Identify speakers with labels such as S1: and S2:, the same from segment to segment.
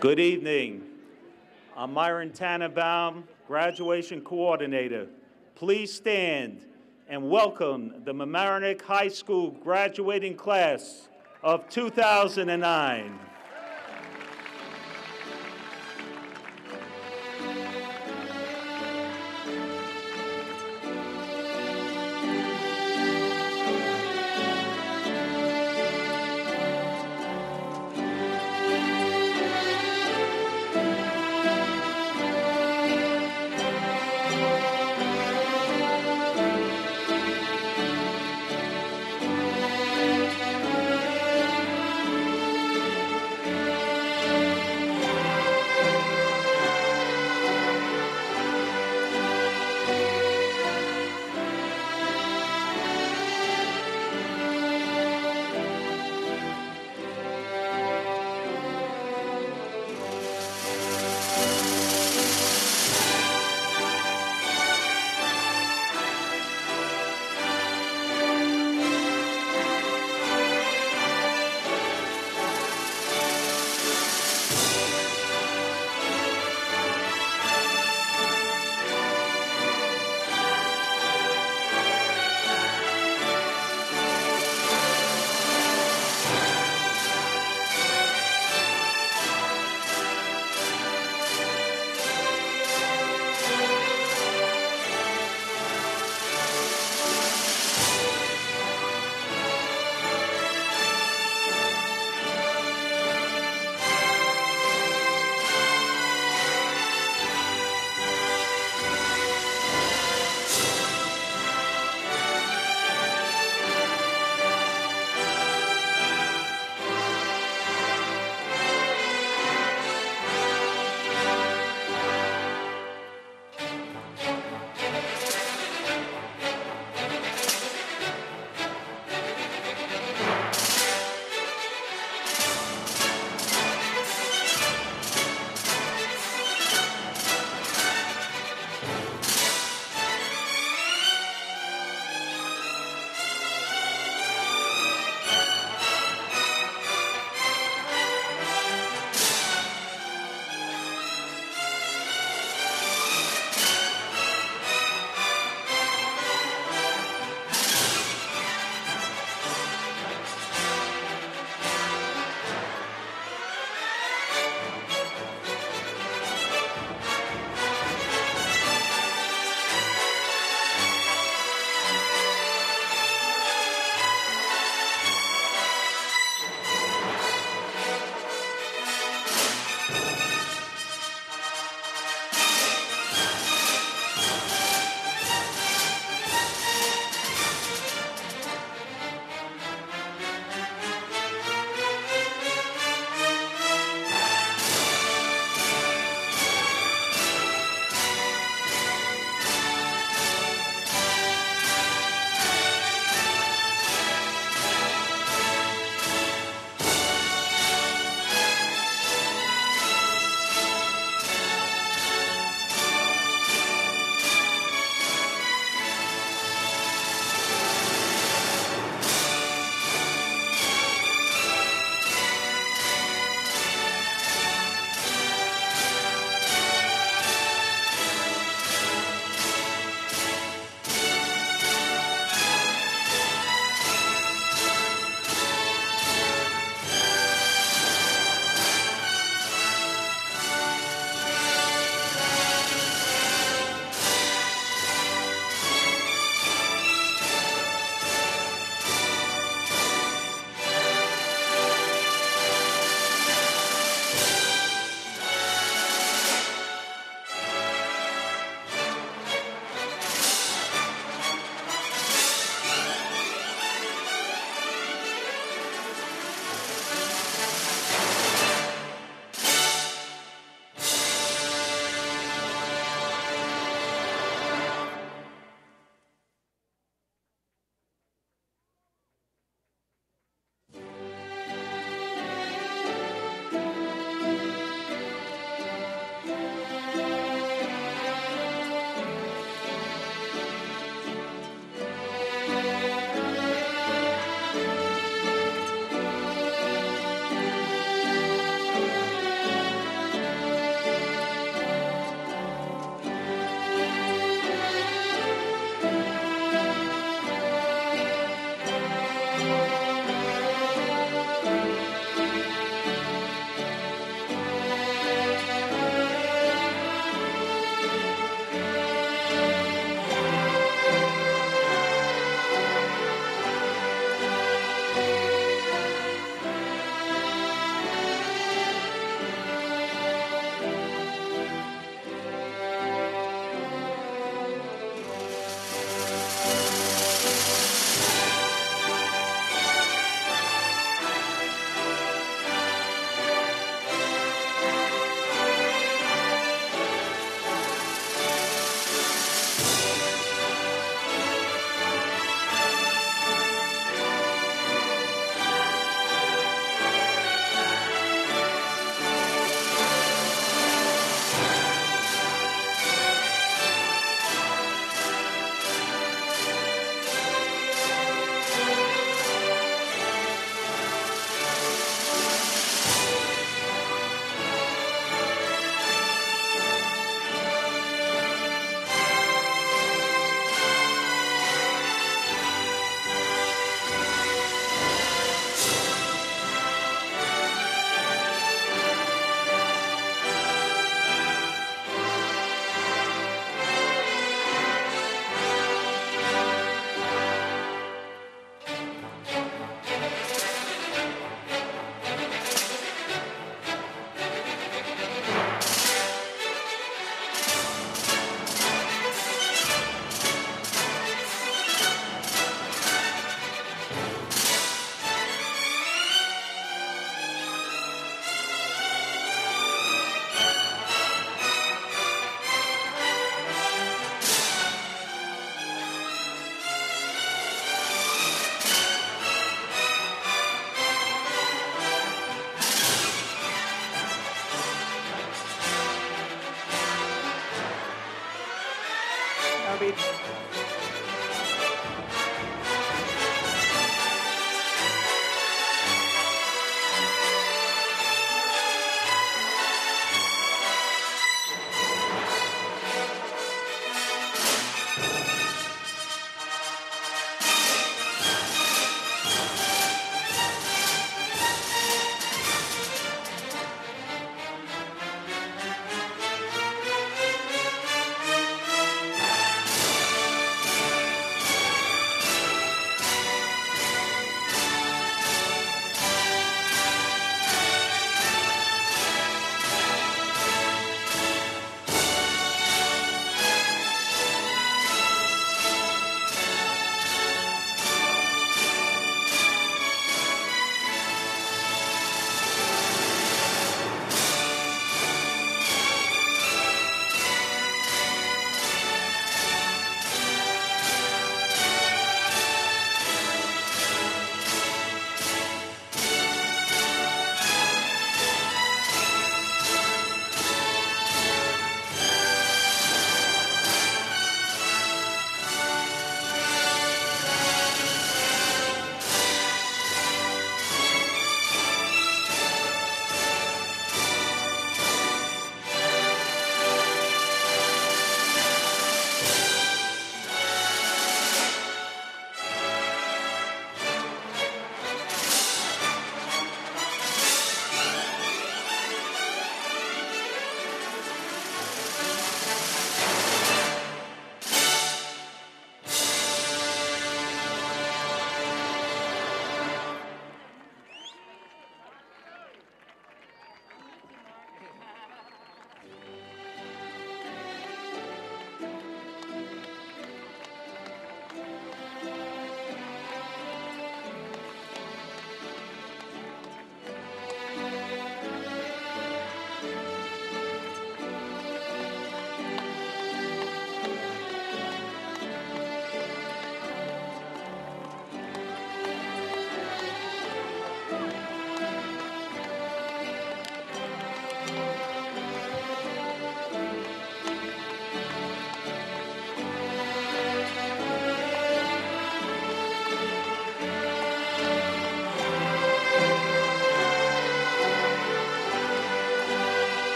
S1: Good evening. I'm Myron Tannenbaum, graduation coordinator. Please stand and welcome the Mamaroneck High School graduating class of 2009.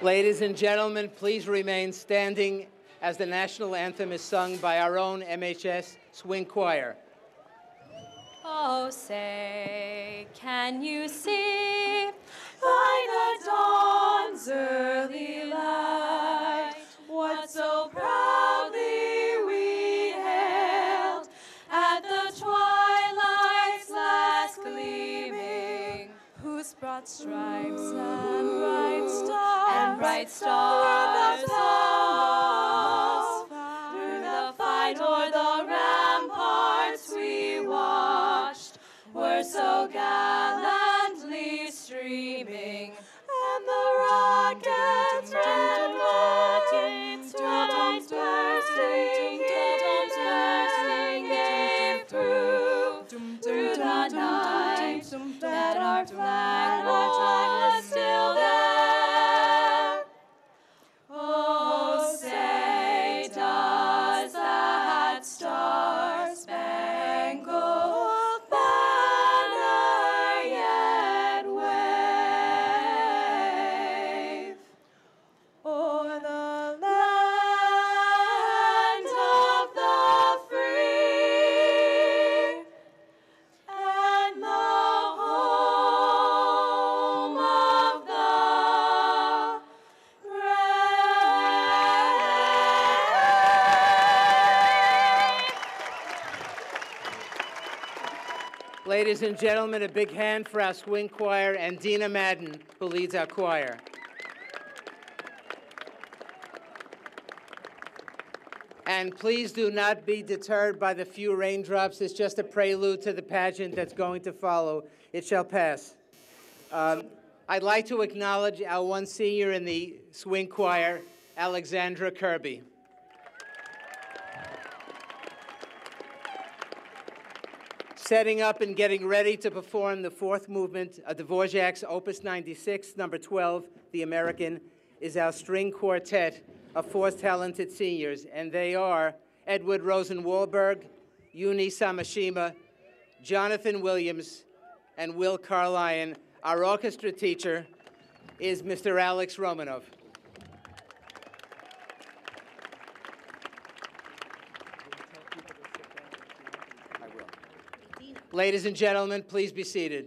S2: Ladies and gentlemen, please remain standing as the national anthem is sung by our own MHS Swing Choir.
S3: Oh, say, can you see by the dawn's early light what so proudly we hailed at the twilight's last gleaming, whose broad stripes and bright stars through the fight o'er the ramparts we watched were so gallantly streaming, and the rockets red bursting gave through the night that our flag was still there. Oh, say, does that star-spangled banner yet wave o'er the land of the free and the home of the brave?
S2: Ladies and gentlemen, a big hand for our swing choir and Dina Madden, who leads our choir. And please do not be deterred by the few raindrops. It's just a prelude to the pageant that's going to follow. It shall pass. I'd like to acknowledge our one senior in the swing choir, Alexandra Kirby. Setting up and getting ready to perform the fourth movement of Dvorak's Opus 96, number 12, The American, is our string quartet of four talented seniors, and they are Edward Rosen-Wahlberg, Yuni Samashima, Jonathan Williams, and Will Carlion. Our orchestra teacher is Mr. Alex Romanov. Ladies and gentlemen, please be seated.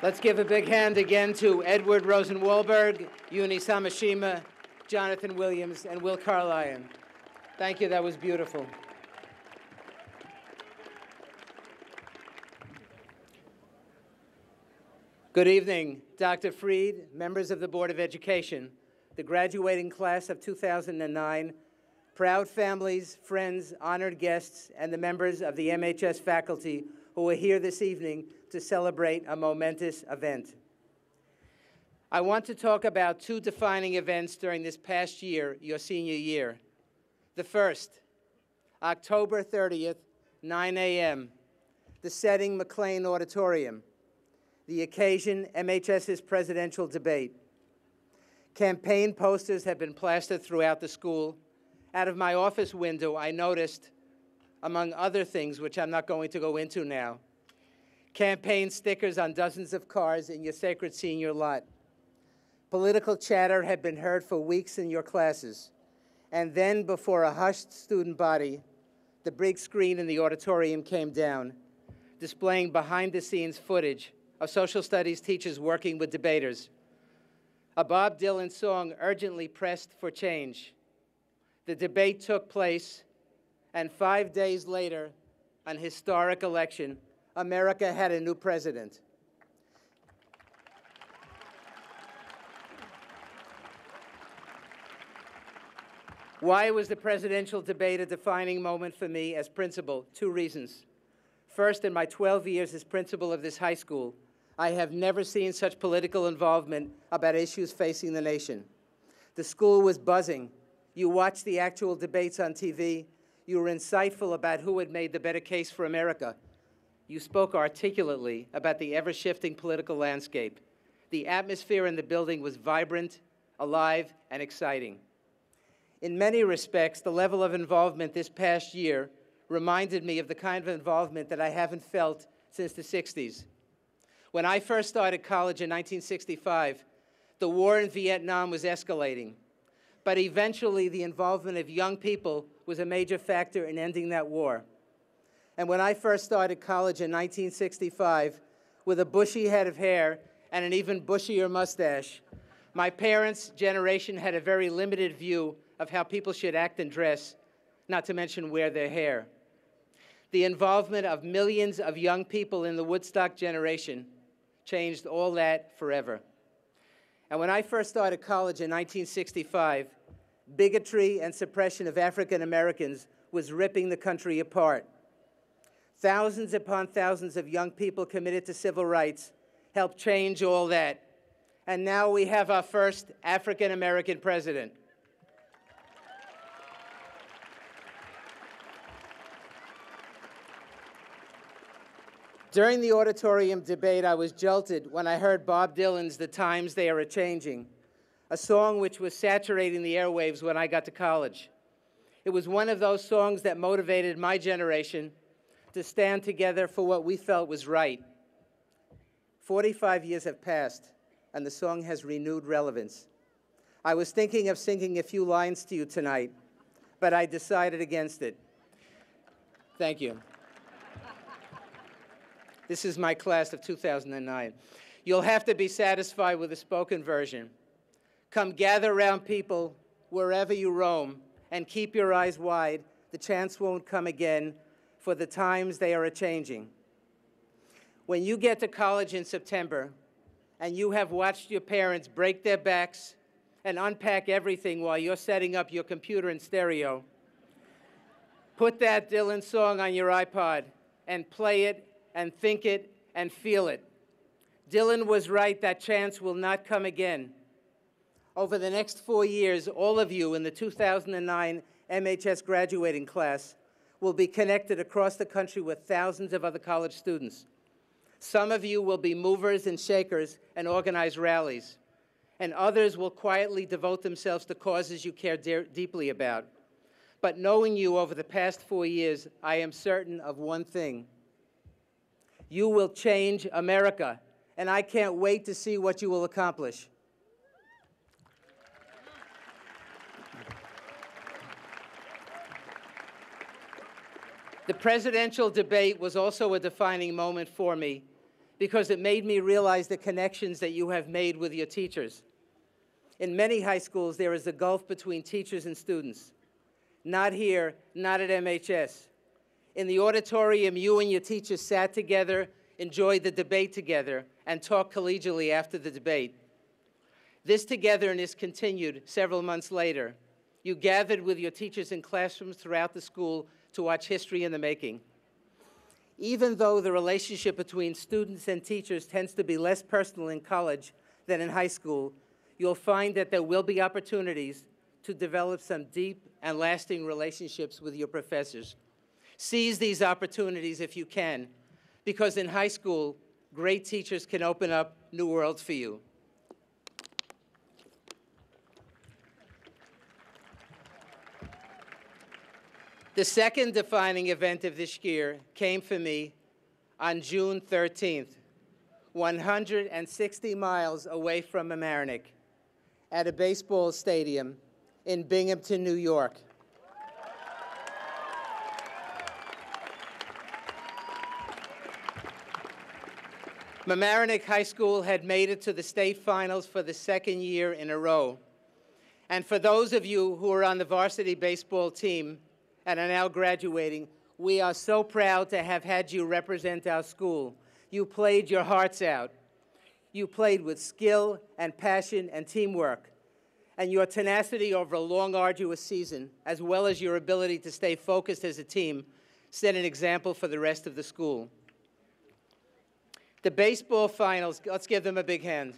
S2: Let's give a big hand again to Edward Rosenwalberg, Uni Samashima, Jonathan Williams, and Will Carlyon. Thank you, that was beautiful. Good evening, Dr. Freed, members of the Board of Education, the graduating class of 2009, proud families, friends, honored guests, and the members of the MHS faculty who are here this evening to celebrate a momentous event. I want to talk about two defining events during this past year, your senior year. The first, October 30th, 9 a.m., the setting McLean Auditorium. The occasion, MHS's presidential debate. Campaign posters have been plastered throughout the school. Out of my office window, I noticed, among other things, which I'm not going to go into now, campaign stickers on dozens of cars in your sacred senior lot. Political chatter had been heard for weeks in your classes. And then, before a hushed student body, the big screen in the auditorium came down, displaying behind-the-scenes footage of social studies teachers working with debaters. A Bob Dylan song urgently pressed for change. The debate took place, and 5 days later, an historic election, America had a new president. Why was the presidential debate a defining moment for me as principal? 2 reasons. First, in my 12 years as principal of this high school, I have never seen such political involvement about issues facing the nation. The school was buzzing. You watched the actual debates on TV. You were insightful about who had made the better case for America. You spoke articulately about the ever-shifting political landscape. The atmosphere in the building was vibrant, alive, and exciting. In many respects, the level of involvement this past year reminded me of the kind of involvement that I haven't felt since the 60s. When I first started college in 1965, the war in Vietnam was escalating. But eventually, the involvement of young people was a major factor in ending that war. And when I first started college in 1965, with a bushy head of hair and an even bushier mustache, my parents' generation had a very limited view of how people should act and dress, not to mention wear their hair. The involvement of millions of young people in the Woodstock generation changed all that forever. And when I first started college in 1965, bigotry and suppression of African Americans was ripping the country apart. Thousands upon thousands of young people committed to civil rights helped change all that. And now we have our first African American president. During the auditorium debate, I was jolted when I heard Bob Dylan's "The Times They Are A-Changing," a song which was saturating the airwaves when I got to college. It was one of those songs that motivated my generation to stand together for what we felt was right. 45 years have passed, and the song has renewed relevance. I was thinking of singing a few lines to you tonight, but I decided against it. Thank you. This is my class of 2009. You'll have to be satisfied with the spoken version. Come gather round people wherever you roam, and keep your eyes wide. The chance won't come again, for the times they are a-changing. When you get to college in September, and you have watched your parents break their backs and unpack everything while you're setting up your computer and stereo, put that Dylan song on your iPod and play it and think it and feel it. Dylan was right, that chance will not come again. Over the next 4 years, all of you in the 2009 MHS graduating class will be connected across the country with thousands of other college students. Some of you will be movers and shakers and organize rallies, and others will quietly devote themselves to causes you care deeply about. But knowing you over the past 4 years, I am certain of one thing. You will change America, and I can't wait to see what you will accomplish. The presidential debate was also a defining moment for me because it made me realize the connections that you have made with your teachers. In many high schools, there is a gulf between teachers and students. Not here, not at MHS. In the auditorium, you and your teachers sat together, enjoyed the debate together, and talked collegially after the debate. This togetherness continued several months later. You gathered with your teachers in classrooms throughout the school to watch history in the making. Even though the relationship between students and teachers tends to be less personal in college than in high school, you'll find that there will be opportunities to develop some deep and lasting relationships with your professors. Seize these opportunities if you can, because in high school, great teachers can open up new worlds for you. The second defining event of this year came for me on June 13th, 160 miles away from Mamaroneck, at a baseball stadium in Binghamton, New York. Mamaroneck High School had made it to the state finals for the second year in a row. And for those of you who are on the varsity baseball team and are now graduating, we are so proud to have had you represent our school. You played your hearts out. You played with skill and passion and teamwork. And your tenacity over a long, arduous season, as well as your ability to stay focused as a team, set an example for the rest of the school. The baseball finals, let's give them a big hand.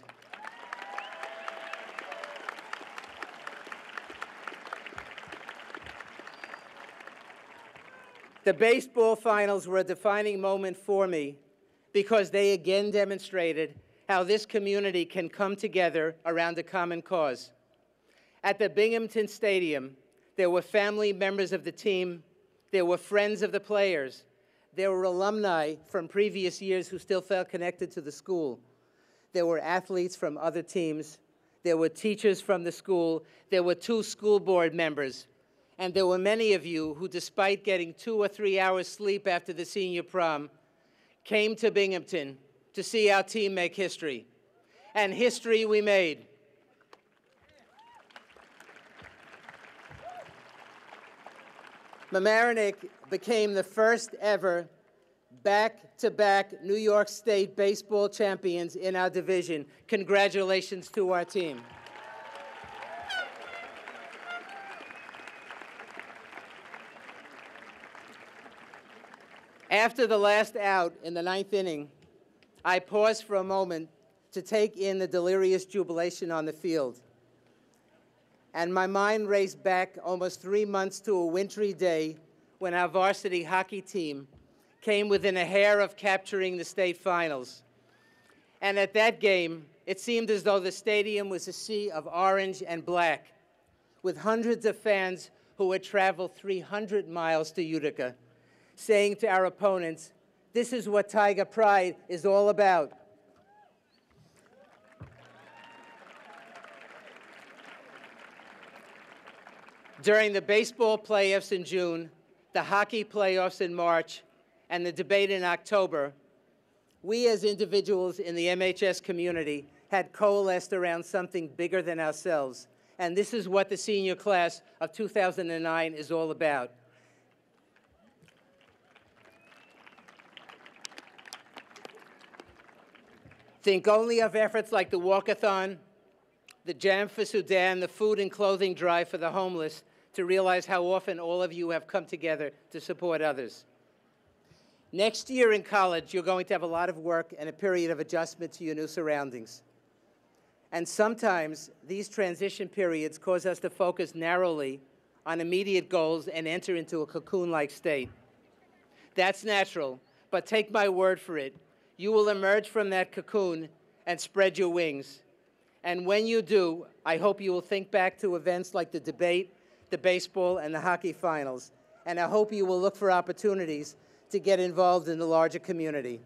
S2: The baseball finals were a defining moment for me because they again demonstrated how this community can come together around a common cause. At the Binghamton Stadium, there were family members of the team, there were friends of the players, there were alumni from previous years who still felt connected to the school. There were athletes from other teams, there were teachers from the school, there were 2 school board members, and there were many of you who, despite getting 2 or 3 hours sleep after the senior prom, came to Binghamton to see our team make history. And history we made. Mamaroneck became the first ever back-to-back New York State baseball champions in our division. Congratulations to our team. After the last out in the 9th inning, I paused for a moment to take in the delirious jubilation on the field. And my mind raced back almost 3 months to a wintry day when our varsity hockey team came within a hair of capturing the state finals. And at that game, it seemed as though the stadium was a sea of orange and black, with hundreds of fans who had traveled 300 miles to Utica, saying to our opponents, "This is what Tiger Pride is all about." During the baseball playoffs in June, the hockey playoffs in March, and the debate in October, we as individuals in the MHS community had coalesced around something bigger than ourselves. And this is what the senior class of 2009 is all about. Think only of efforts like the Walkathon, the Jam for Sudan, the food and clothing drive for the homeless, to realize how often all of you have come together to support others. Next year in college, you're going to have a lot of work and a period of adjustment to your new surroundings. And sometimes these transition periods cause us to focus narrowly on immediate goals and enter into a cocoon-like state. That's natural, but take my word for it. You will emerge from that cocoon and spread your wings. And when you do, I hope you will think back to events like the debate, the baseball, and the hockey finals. And I hope you will look for opportunities to get involved in the larger community.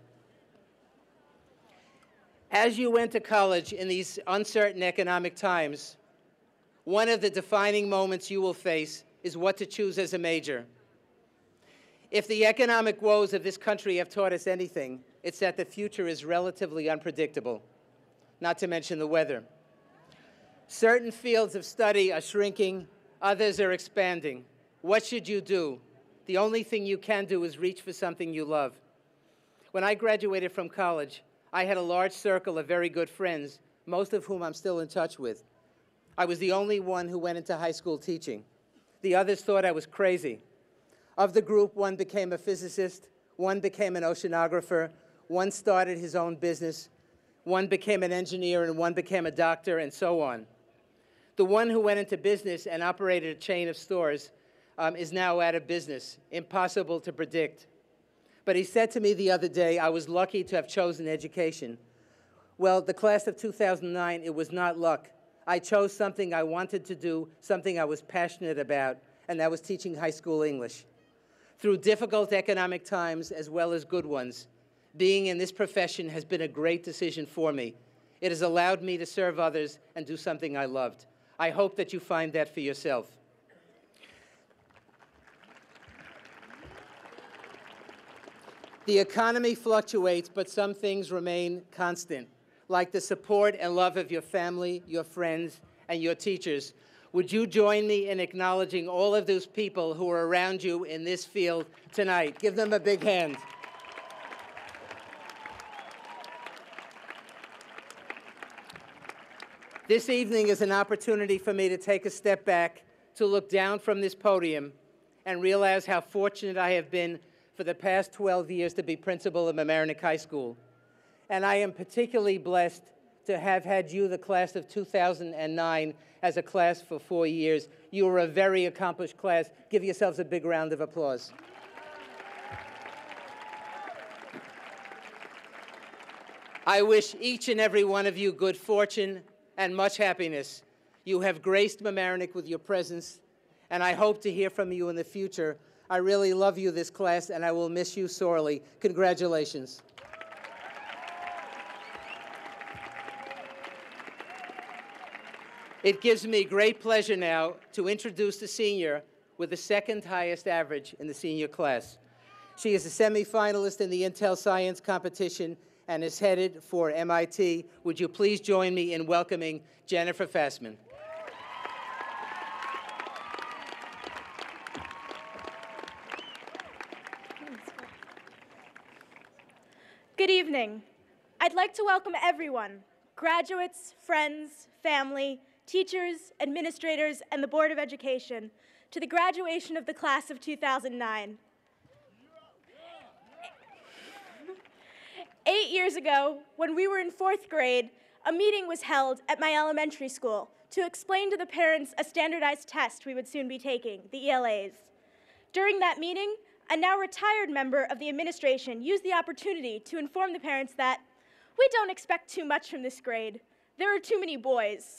S2: As you went to college in these uncertain economic times, one of the defining moments you will face is what to choose as a major. If the economic woes of this country have taught us anything, It's that the future is relatively unpredictable, not to mention the weather. Certain fields of study are shrinking, others are expanding. What should you do? The only thing you can do is reach for something you love. When I graduated from college, I had a large circle of very good friends, most of whom I'm still in touch with. I was the only one who went into high school teaching. The others thought I was crazy. Of the group, one became a physicist, one became an oceanographer, one started his own business, one became an engineer, and one became a doctor, and so on. The one who went into business and operated a chain of stores is now out of business, impossible to predict. But he said to me the other day, I was lucky to have chosen education. Well, the class of 2009, it was not luck. I chose something I wanted to do, something I was passionate about, and that was teaching high school English. Through difficult economic times as well as good ones, being in this profession has been a great decision for me. It has allowed me to serve others and do something I loved. I hope that you find that for yourself. The economy fluctuates, but some things remain constant, like the support and love of your family, your friends, and your teachers. Would you join me in acknowledging all of those people who are around you in this field tonight? Give them a big hand. This evening is an opportunity for me to take a step back, to look down from this podium and realize how fortunate I have been for the past 12 years to be principal of Mamaroneck High School. And I am particularly blessed to have had you, the class of 2009, as a class for 4 years. You were a very accomplished class. Give yourselves a big round of applause. I wish each and every one of you good fortune and much happiness. You have graced Mamaroneck with your presence, and I hope to hear from you in the future. I really love you, this class, and I will miss you sorely. Congratulations. It gives me great pleasure now to introduce the senior with the second highest average in the senior class. She is a semifinalist in the Intel Science competition and is headed for MIT. Would you please join me in welcoming Jennifer Fassman?
S4: Good evening. I'd like to welcome everyone, graduates, friends, family, teachers, administrators, and the Board of Education, to the graduation of the class of 2009. 8 years ago, when we were in 4th grade, a meeting was held at my elementary school to explain to the parents a standardized test we would soon be taking, the ELAs. During that meeting, a now retired member of the administration used the opportunity to inform the parents that we don't expect too much from this grade. There are too many boys.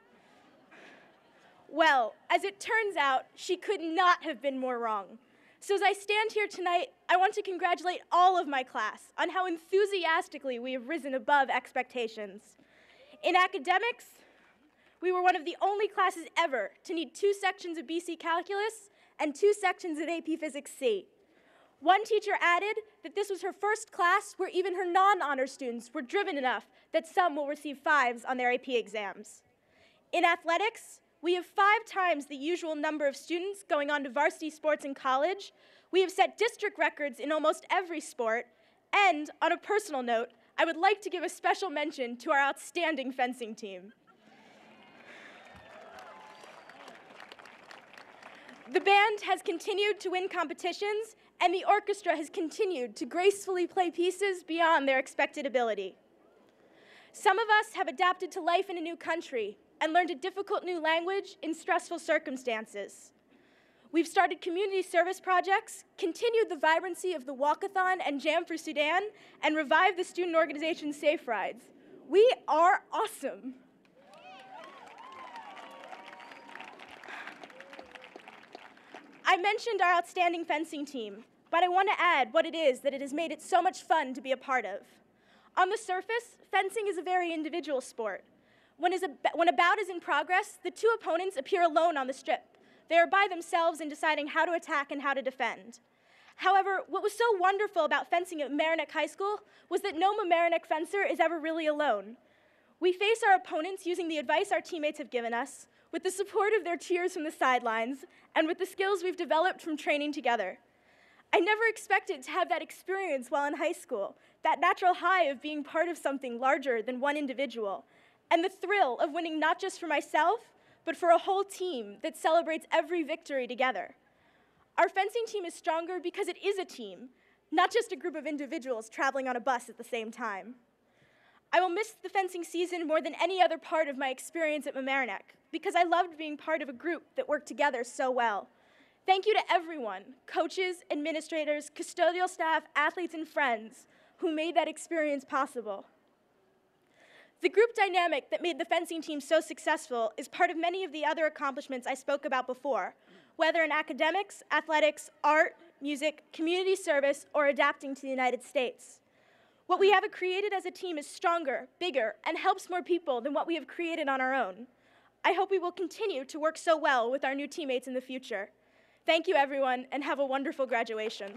S4: Well, as it turns out, she could not have been more wrong. So as I stand here tonight, I want to congratulate all of my class on how enthusiastically we have risen above expectations. In academics, we were one of the only classes ever to need 2 sections of BC Calculus and 2 sections of AP Physics C. One teacher added that this was her first class where even her non-honor students were driven enough that some will receive 5s on their AP exams. In athletics, we have 5 times the usual number of students going on to varsity sports in college. We have set district records in almost every sport. And on a personal note, I would like to give a special mention to our outstanding fencing team. The band has continued to win competitions, and the orchestra has continued to gracefully play pieces beyond their expected ability. Some of us have adapted to life in a new country and learned a difficult new language in stressful circumstances. We've started community service projects, continued the vibrancy of the Walkathon and Jam for Sudan, and revived the student organization Safe Rides. We are awesome. I mentioned our outstanding fencing team, but I want to add what it is that it has made it so much fun to be a part of. On the surface, fencing is a very individual sport. When a bout is in progress, the 2 opponents appear alone on the strip. They are by themselves in deciding how to attack and how to defend. However, what was so wonderful about fencing at Mamaroneck High School was that no Mamaroneck fencer is ever really alone. We face our opponents using the advice our teammates have given us, with the support of their cheers from the sidelines, and with the skills we've developed from training together. I never expected to have that experience while in high school, that natural high of being part of something larger than one individual, and the thrill of winning not just for myself, but for a whole team that celebrates every victory together. Our fencing team is stronger because it is a team, not just a group of individuals traveling on a bus at the same time. I will miss the fencing season more than any other part of my experience at Mamaroneck because I loved being part of a group that worked together so well. Thank you to everyone, coaches, administrators, custodial staff, athletes, and friends who made that experience possible. The group dynamic that made the fencing team so successful is part of many of the other accomplishments I spoke about before, whether in academics, athletics, art, music, community service, or adapting to the United States. What we have created as a team is stronger, bigger, and helps more people than what we have created on our own. I hope we will continue to work so well with our new teammates in the future. Thank you, everyone, and have a wonderful graduation.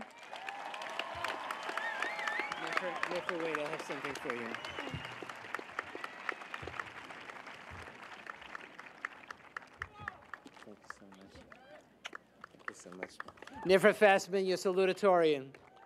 S2: Wait, I have something for you. Thank you so much. Nifra Fassman, your salutatorian.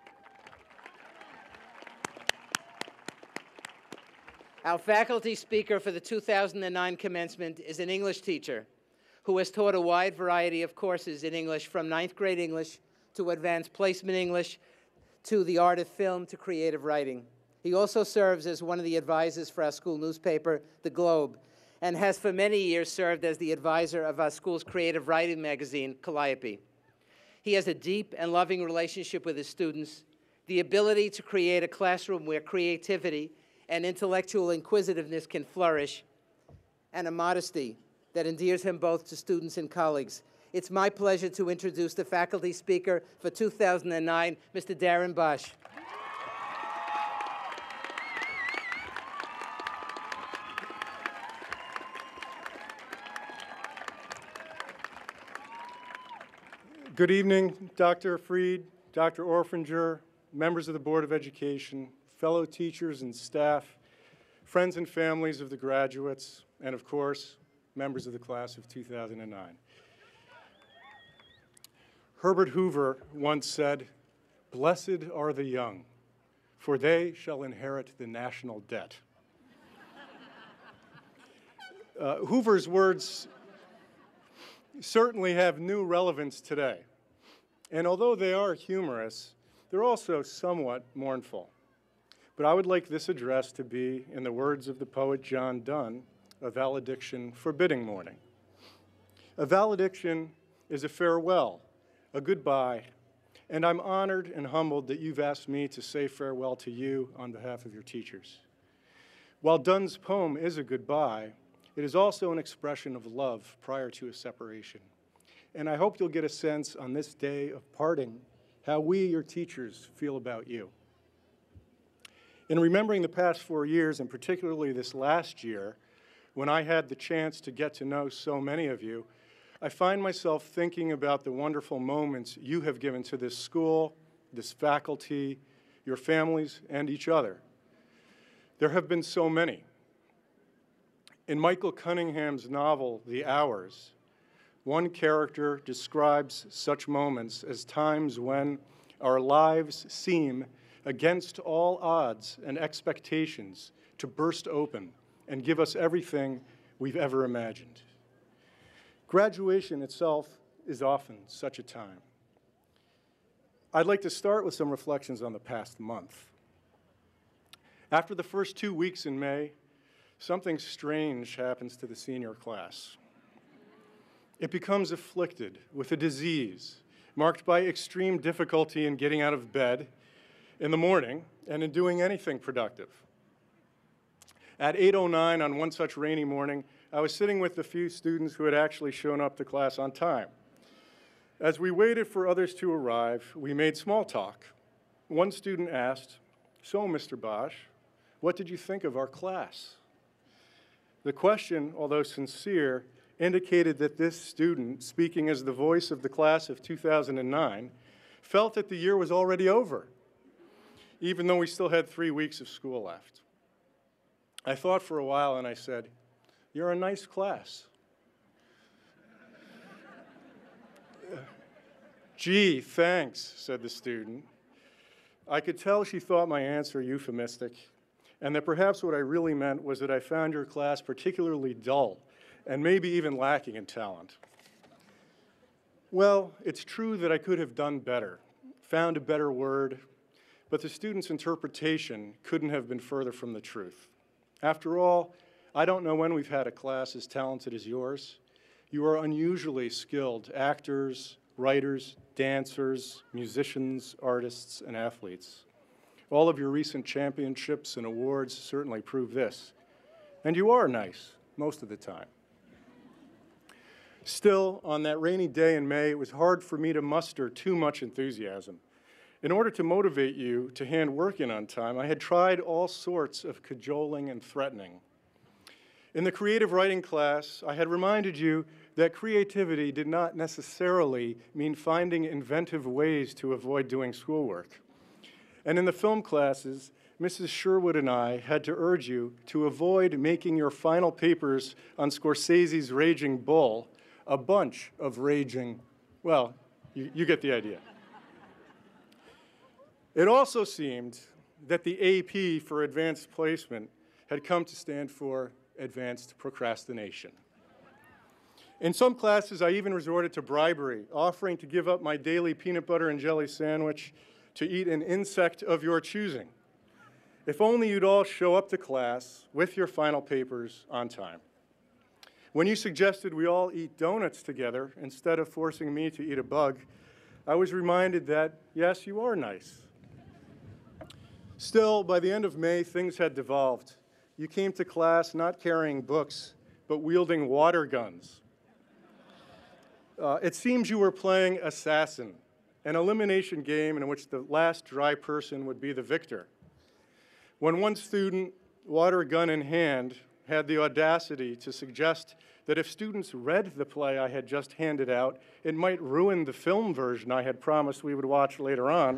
S2: Our faculty speaker for the 2009 commencement is an English teacher who has taught a wide variety of courses in English, from 9th grade English to advanced placement English to the art of film to creative writing. He also serves as one of the advisors for our school newspaper, The Globe, and has for many years served as the advisor of our school's creative writing magazine, Calliope. He has a deep and loving relationship with his students, the ability to create a classroom where creativity and intellectual inquisitiveness can flourish, and a modesty that endears him both to students and colleagues. It's my pleasure to introduce the faculty speaker for 2009, Mr. Darren Bosch.
S5: Good evening, Dr. Freed, Dr. Orfinger, members of the Board of Education, fellow teachers and staff, friends and families of the graduates, and of course, members of the class of 2009. Herbert Hoover once said, "Blessed are the young, for they shall inherit the national debt." Hoover's words certainly have new relevance today. And although they are humorous, they're also somewhat mournful. But I would like this address to be, in the words of the poet John Donne, a valediction forbidding mourning. A valediction is a farewell, a goodbye, and I'm honored and humbled that you've asked me to say farewell to you on behalf of your teachers. While Donne's poem is a goodbye, it is also an expression of love prior to a separation. And I hope you'll get a sense on this day of parting how we, your teachers, feel about you. In remembering the past 4 years, and particularly this last year, when I had the chance to get to know so many of you, I find myself thinking about the wonderful moments you have given to this school, this faculty, your families, and each other. There have been so many. In Michael Cunningham's novel, The Hours, one character describes such moments as times when our lives seem, against all odds and expectations, to burst open and give us everything we've ever imagined. Graduation itself is often such a time. I'd like to start with some reflections on the past month. After the first 2 weeks in May, something strange happens to the senior class. It becomes afflicted with a disease marked by extreme difficulty in getting out of bed in the morning and in doing anything productive. At 8:09 on one such rainy morning, I was sitting with the few students who had actually shown up to class on time. As we waited for others to arrive, we made small talk. One student asked, "So, Mr. Bosch, what did you think of our class?" The question, although sincere, indicated that this student, speaking as the voice of the class of 2009, felt that the year was already over, even though we still had 3 weeks of school left. I thought for a while and I said, "You're a nice class." "Gee, thanks," said the student. I could tell she thought my answer euphemistic, and that perhaps what I really meant was that I found your class particularly dull and maybe even lacking in talent. Well, it's true that I could have done better, found a better word, but the student's interpretation couldn't have been further from the truth. After all, I don't know when we've had a class as talented as yours. You are unusually skilled actors, writers, dancers, musicians, artists, and athletes. All of your recent championships and awards certainly prove this. And you are nice, most of the time. Still, on that rainy day in May, it was hard for me to muster too much enthusiasm. In order to motivate you to hand work in on time, I had tried all sorts of cajoling and threatening. In the creative writing class, I had reminded you that creativity did not necessarily mean finding inventive ways to avoid doing schoolwork. And in the film classes, Mrs. Sherwood and I had to urge you to avoid making your final papers on Scorsese's Raging Bull a bunch of raging, well, you get the idea. It also seemed that the AP for advanced placement had come to stand for advanced procrastination. In some classes, I even resorted to bribery, offering to give up my daily peanut butter and jelly sandwich to eat an insect of your choosing. If only you'd all show up to class with your final papers on time. When you suggested we all eat donuts together instead of forcing me to eat a bug, I was reminded that, yes, you are nice. Still, by the end of May, things had devolved. You came to class not carrying books, but wielding water guns. It seems you were playing Assassin, an elimination game in which the last dry person would be the victor. When one student, water gun in hand, had the audacity to suggest that if students read the play I had just handed out, it might ruin the film version I had promised we would watch later on,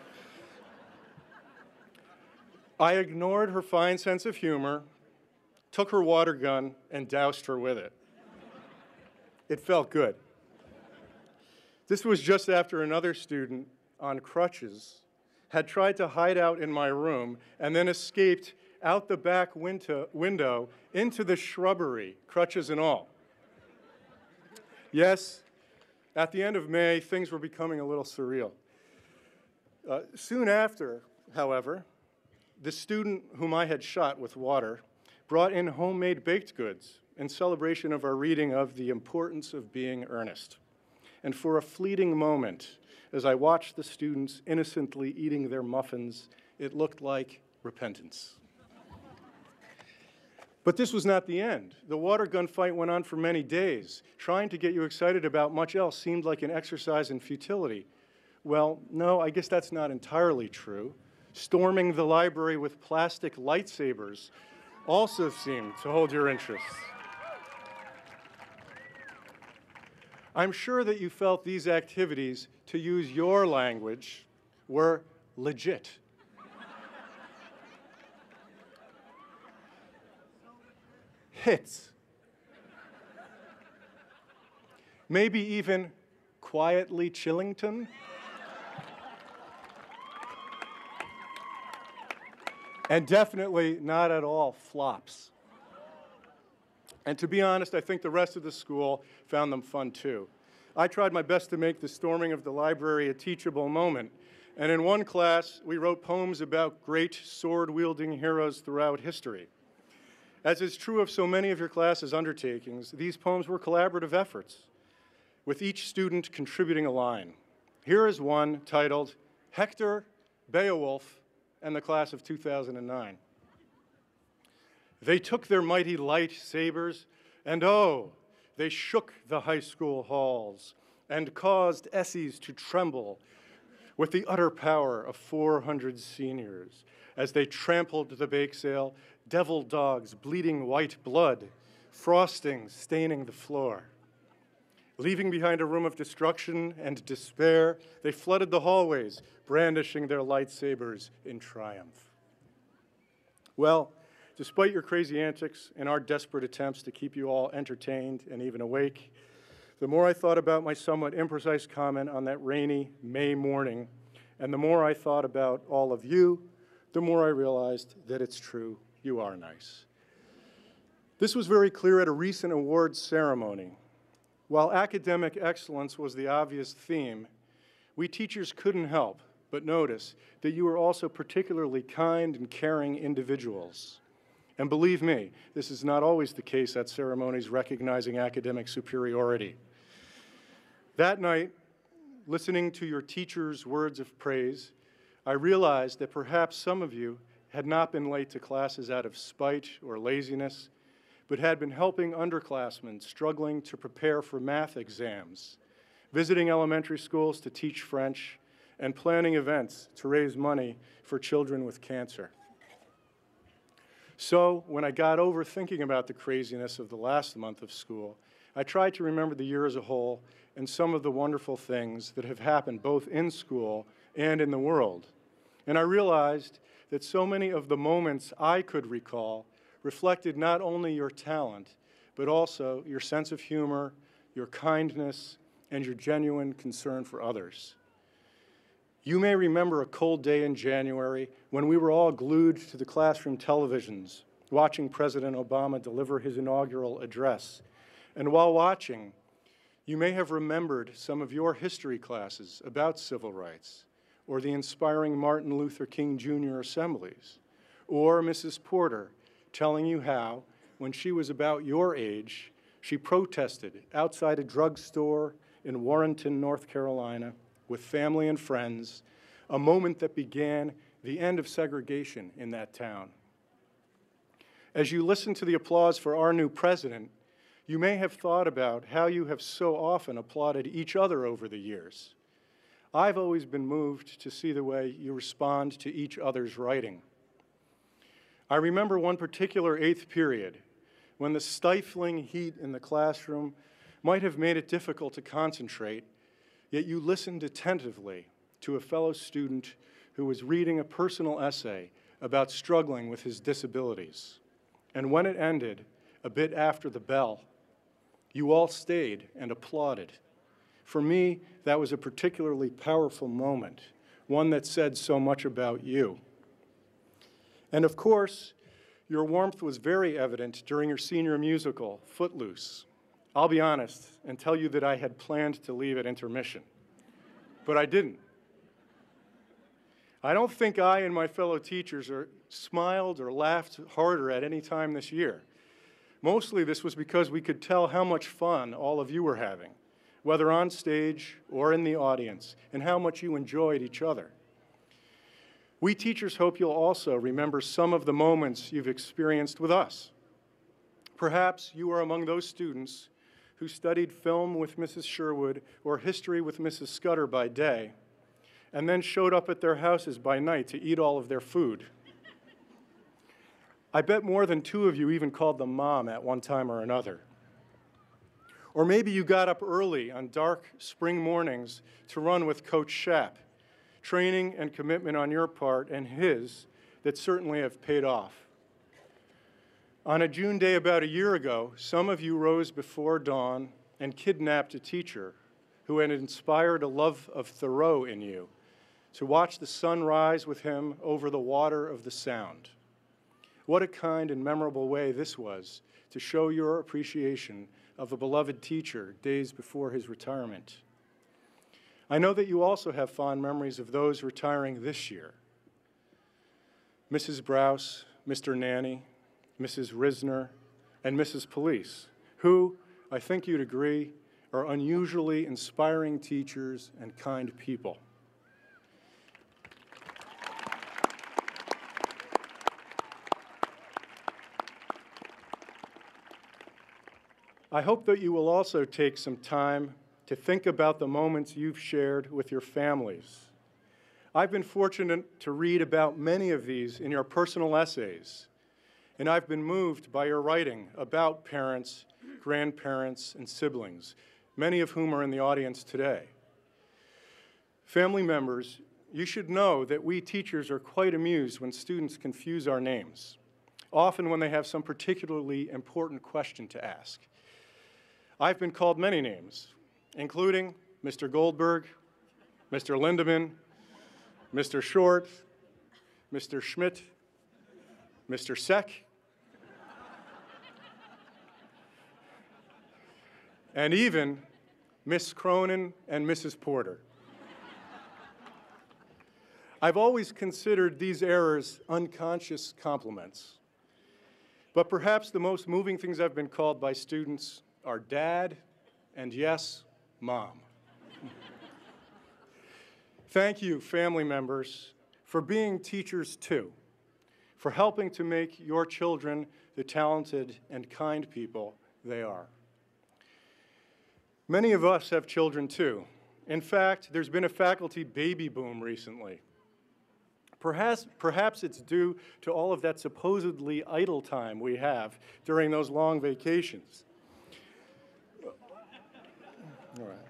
S5: I ignored her fine sense of humor, took her water gun, and doused her with it. It felt good. This was just after another student on crutches had tried to hide out in my room and then escaped out the back window into the shrubbery, crutches and all. Yes, at the end of May, things were becoming a little surreal. Soon after, however, the student whom I had shot with water brought in homemade baked goods in celebration of our reading of The Importance of Being Earnest. And for a fleeting moment, as I watched the students innocently eating their muffins, it looked like repentance. But this was not the end. The water gun fight went on for many days. Trying to get you excited about much else seemed like an exercise in futility. Well, no, I guess that's not entirely true. Storming the library with plastic lightsabers also seemed to hold your interest. I'm sure that you felt these activities, to use your language, were legit. Hits. Maybe even quietly Chillington. And definitely not at all flops. And to be honest, I think the rest of the school found them fun too. I tried my best to make the storming of the library a teachable moment. And in one class, we wrote poems about great sword-wielding heroes throughout history. As is true of so many of your class's undertakings, these poems were collaborative efforts, with each student contributing a line. Here is one titled, Hector, Beowulf, and the Class of 2009. They took their mighty light sabers, and oh, they shook the high school halls and caused essays to tremble with the utter power of 400 seniors as they trampled the bake sale, devil dogs bleeding white blood, frosting staining the floor. Leaving behind a room of destruction and despair, they flooded the hallways, brandishing their lightsabers in triumph. Well, despite your crazy antics and our desperate attempts to keep you all entertained and even awake, the more I thought about my somewhat imprecise comment on that rainy May morning, and the more I thought about all of you, the more I realized that it's true, you are nice. This was very clear at a recent awards ceremony. While academic excellence was the obvious theme, we teachers couldn't help but notice that you were also particularly kind and caring individuals. And believe me, this is not always the case at ceremonies recognizing academic superiority. That night, listening to your teachers' words of praise, I realized that perhaps some of you had not been late to classes out of spite or laziness, but had been helping underclassmen struggling to prepare for math exams, visiting elementary schools to teach French, and planning events to raise money for children with cancer. So, when I got over thinking about the craziness of the last month of school, I tried to remember the year as a whole and some of the wonderful things that have happened both in school and in the world. And I realized that so many of the moments I could recall reflected not only your talent, but also your sense of humor, your kindness, and your genuine concern for others. You may remember a cold day in January when we were all glued to the classroom televisions, watching President Obama deliver his inaugural address. And while watching, you may have remembered some of your history classes about civil rights, or the inspiring Martin Luther King Jr. assemblies, or Mrs. Porter telling you how, when she was about your age, she protested outside a drugstore in Warrenton, North Carolina, with family and friends, a moment that began the end of segregation in that town. As you listen to the applause for our new president, you may have thought about how you have so often applauded each other over the years. I've always been moved to see the way you respond to each other's writing. I remember one particular 8th period when the stifling heat in the classroom might have made it difficult to concentrate, yet you listened attentively to a fellow student who was reading a personal essay about struggling with his disabilities. And when it ended, a bit after the bell, you all stayed and applauded. For me, that was a particularly powerful moment, one that said so much about you. And of course, your warmth was very evident during your senior musical, Footloose. I'll be honest and tell you that I had planned to leave at intermission, but I didn't. I don't think I and my fellow teachers smiled or laughed harder at any time this year. Mostly this was because we could tell how much fun all of you were having, whether on stage or in the audience, and how much you enjoyed each other. We teachers hope you'll also remember some of the moments you've experienced with us. Perhaps you are among those students who studied film with Mrs. Sherwood or history with Mrs. Scudder by day, and then showed up at their houses by night to eat all of their food. I bet more than 2 of you even called them mom at one time or another. Or maybe you got up early on dark spring mornings to run with Coach Shapp, training and commitment on your part and his that certainly have paid off. On a June day about a year ago, some of you rose before dawn and kidnapped a teacher who had inspired a love of Thoreau in you to watch the sun rise with him over the water of the Sound. What a kind and memorable way this was to show your appreciation of a beloved teacher days before his retirement. I know that you also have fond memories of those retiring this year. Mrs. Browse, Mr. Nanny, Mrs. Risner, and Mrs. Police, who, I think you'd agree, are unusually inspiring teachers and kind people. I hope that you will also take some time to think about the moments you've shared with your families. I've been fortunate to read about many of these in your personal essays, and I've been moved by your writing about parents, grandparents, and siblings, many of whom are in the audience today. Family members, you should know that we teachers are quite amused when students confuse our names, often when they have some particularly important question to ask. I've been called many names, including Mr. Goldberg, Mr. Lindemann, Mr. Short, Mr. Schmidt, Mr. Seck, and even Miss Cronin and Mrs. Porter. I've always considered these errors unconscious compliments, but perhaps the most moving things I've been called by students are Dad and, yes, Mom. Thank you, family members, for being teachers too, for helping to make your children the talented and kind people they are. Many of us have children too. In fact, there's been a faculty baby boom recently. Perhaps it's due to all of that supposedly idle time we have during those long vacations. All right.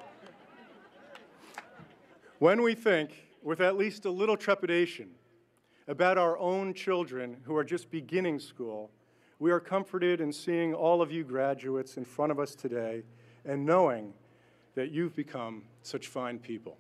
S5: When we think, with at least a little trepidation, about our own children who are just beginning school, we are comforted in seeing all of you graduates in front of us today and knowing that you've become such fine people.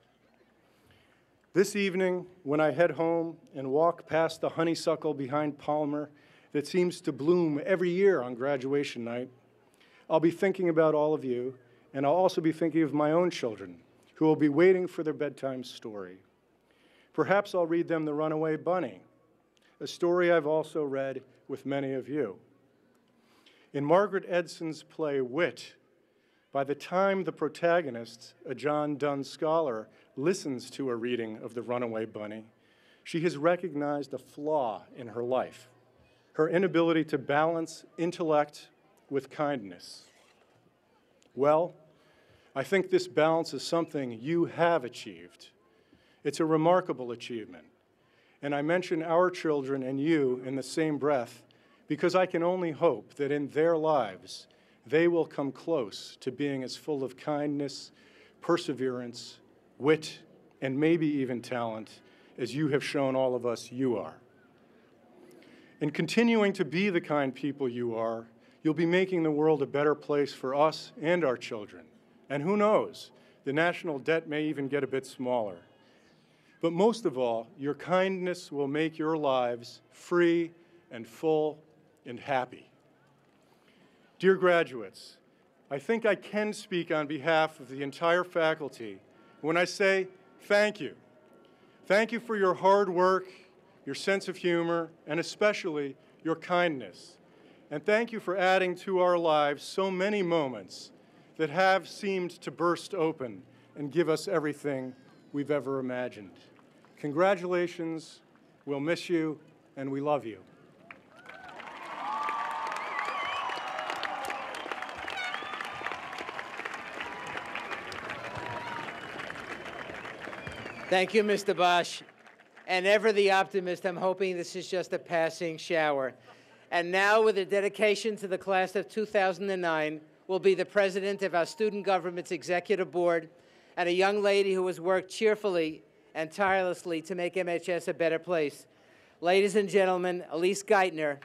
S5: This evening, when I head home and walk past the honeysuckle behind Palmer that seems to bloom every year on graduation night, I'll be thinking about all of you, and I'll also be thinking of my own children who will be waiting for their bedtime story. Perhaps I'll read them The Runaway Bunny, a story I've also read with many of you. In Margaret Edson's play Wit, by the time the protagonist, a John Donne scholar, listens to a reading of The Runaway Bunny, she has recognized a flaw in her life, her inability to balance intellect with kindness. Well, I think this balance is something you have achieved. It's a remarkable achievement. And I mention our children and you in the same breath because I can only hope that in their lives, they will come close to being as full of kindness, perseverance, wit, and maybe even talent as you have shown all of us you are. In continuing to be the kind people you are, you'll be making the world a better place for us and our children. And who knows, the national debt may even get a bit smaller. But most of all, your kindness will make your lives free and full and happy. Dear graduates, I think I can speak on behalf of the entire faculty when I say thank you. Thank you for your hard work, your sense of humor, and especially your kindness. And thank you for adding to our lives so many moments that have seemed to burst open and give us everything we've ever imagined. Congratulations, we'll miss you, and we love you.
S2: Thank you, Mr. Bosch. And ever the optimist, I'm hoping this is just a passing shower. And now, with a dedication to the class of 2009, will be the president of our Student Government's Executive Board and a young lady who has worked cheerfully and tirelessly to make MHS a better place. Ladies and gentlemen, Elise Geithner.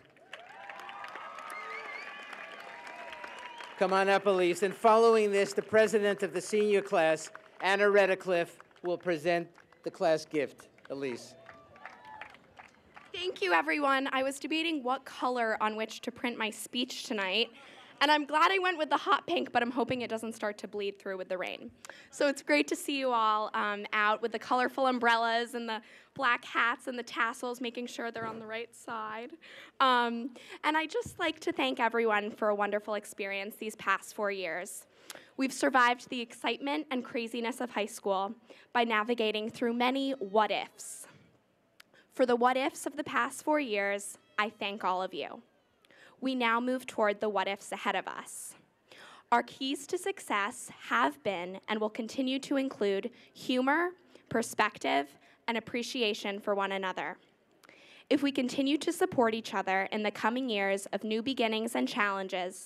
S2: Come on up, Elise. And following this, the president of the senior class, Anna Redcliffe, will present the class gift. Elise.
S6: Thank you, everyone. I was debating what color on which to print my speech tonight, and I'm glad I went with the hot pink, but I'm hoping it doesn't start to bleed through with the rain. So it's great to see you all out with the colorful umbrellas and the black hats and the tassels, making sure they're on the right side. And I'd just like to thank everyone for a wonderful experience these past 4 years. We've survived the excitement and craziness of high school by navigating through many what-ifs. For the what-ifs of the past 4 years, I thank all of you. We now move toward the what-ifs ahead of us. Our keys to success have been and will continue to include humor, perspective, and appreciation for one another. If we continue to support each other in the coming years of new beginnings and challenges,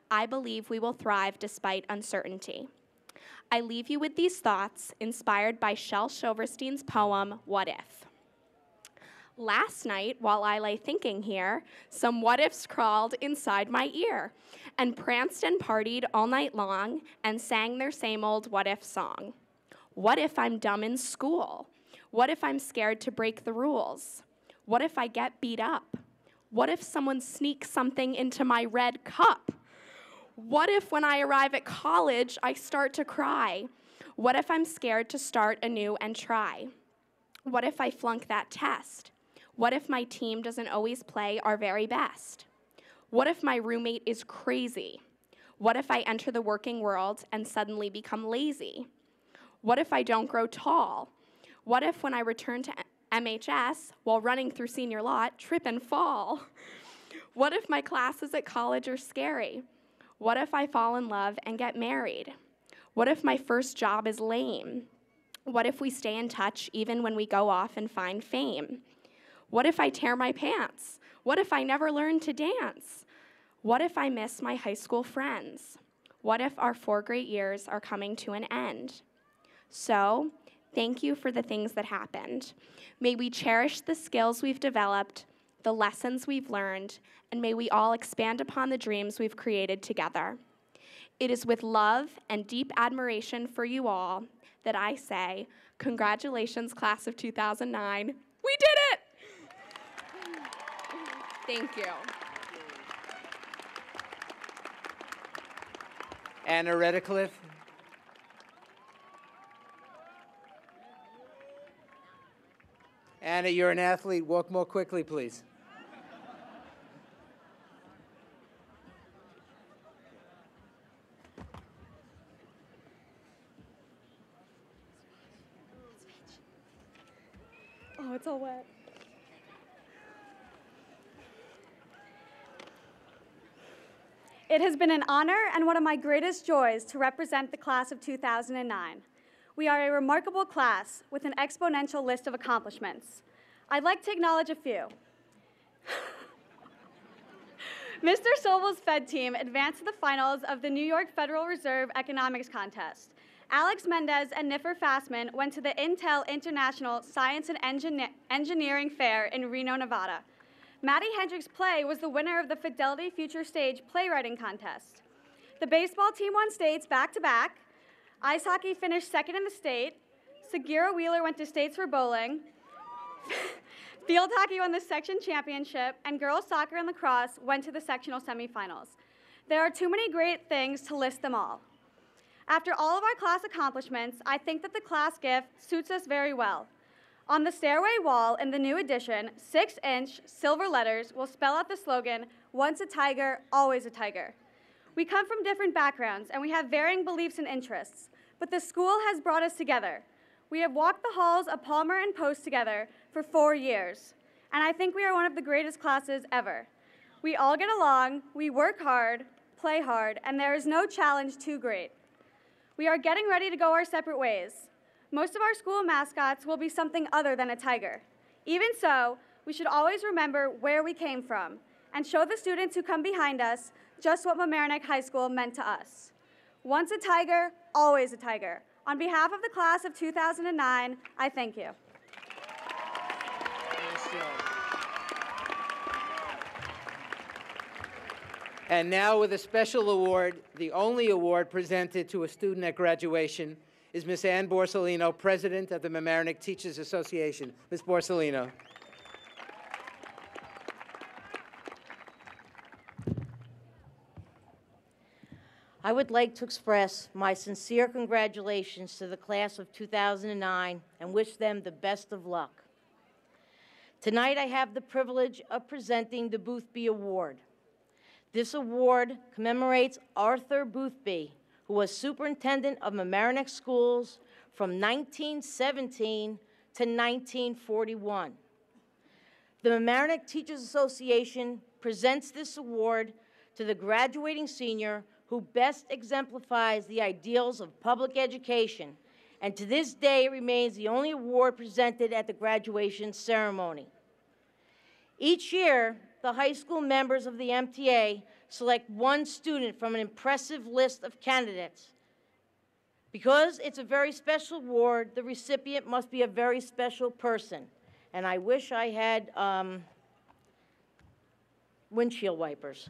S6: I believe we will thrive despite uncertainty. I leave you with these thoughts inspired by Shel Silverstein's poem, What If? Last night, while I lay thinking here, some what ifs crawled inside my ear and pranced and partied all night long and sang their same old what if song. What if I'm dumb in school? What if I'm scared to break the rules? What if I get beat up? What if someone sneaks something into my red cup? What if when I arrive at college, I start to cry? What if I'm scared to start anew and try? What if I flunk that test? What if my team doesn't always play our very best? What if my roommate is crazy? What if I enter the working world and suddenly become lazy? What if I don't grow tall? What if when I return to MHS while running through senior lot, trip and fall? What if my classes at college are scary? What if I fall in love and get married? What if my first job is lame? What if we stay in touch even when we go off and find fame? What if I tear my pants? What if I never learn to dance? What if I miss my high school friends? What if our 4 great years are coming to an end? So, thank you for the things that happened. May we cherish the skills we've developed, the lessons we've learned, and may we all expand upon the dreams we've created together. It is with love and deep admiration for you all that I say, congratulations, class of 2009. We did it! Thank you.
S2: Anna Redcliffe. Anna, you're an athlete. Walk more quickly, please.
S7: Oh, it's all wet. It has been an honor and one of my greatest joys to represent the class of 2009. We are a remarkable class with an exponential list of accomplishments. I'd like to acknowledge a few. Mr. Sobel's Fed team advanced to the finals of the New York Federal Reserve Economics Contest. Alex Mendez and Niffer Fassman went to the Intel International Science and Engineering Fair in Reno, Nevada. Maddie Hendricks' play was the winner of the Fidelity Future Stage Playwriting Contest. The baseball team won states back-to-back. Ice hockey finished second in the state. Segura Wheeler went to states for bowling. Field hockey won the section championship, and girls soccer and lacrosse went to the sectional semifinals. There are too many great things to list them all. After all of our class accomplishments, I think that the class gift suits us very well. On the stairway wall in the new edition, 6-inch silver letters will spell out the slogan, "Once a tiger, always a tiger." We come from different backgrounds and we have varying beliefs and interests, but the school has brought us together. We have walked the halls of Palmer and Post together for 4 years, and I think we are one of the greatest classes ever. We all get along, we work hard, play hard, and there is no challenge too great. We are getting ready to go our separate ways. Most of our school mascots will be something other than a tiger. Even so, we should always remember where we came from and show the students who come behind us just what Mamaroneck High School meant to us. Once a tiger, always a tiger. On behalf of the class of 2009, I thank you.
S2: And now with a special award, the only award presented to a student at graduation, is Ms. Ann Borsellino, President of the Mamaroneck Teachers Association. Ms. Borsellino.
S8: I would like to express my sincere congratulations to the class of 2009 and wish them the best of luck. Tonight I have the privilege of presenting the Boothby Award. This award commemorates Arthur Boothby, who was superintendent of Mamaroneck schools from 1917 to 1941. The Mamaroneck Teachers Association presents this award to the graduating senior who best exemplifies the ideals of public education, and to this day it remains the only award presented at the graduation ceremony. Each year, the high school members of the MTA select one student from an impressive list of candidates. Because it's a very special award, the recipient must be a very special person. And I wish I had windshield wipers.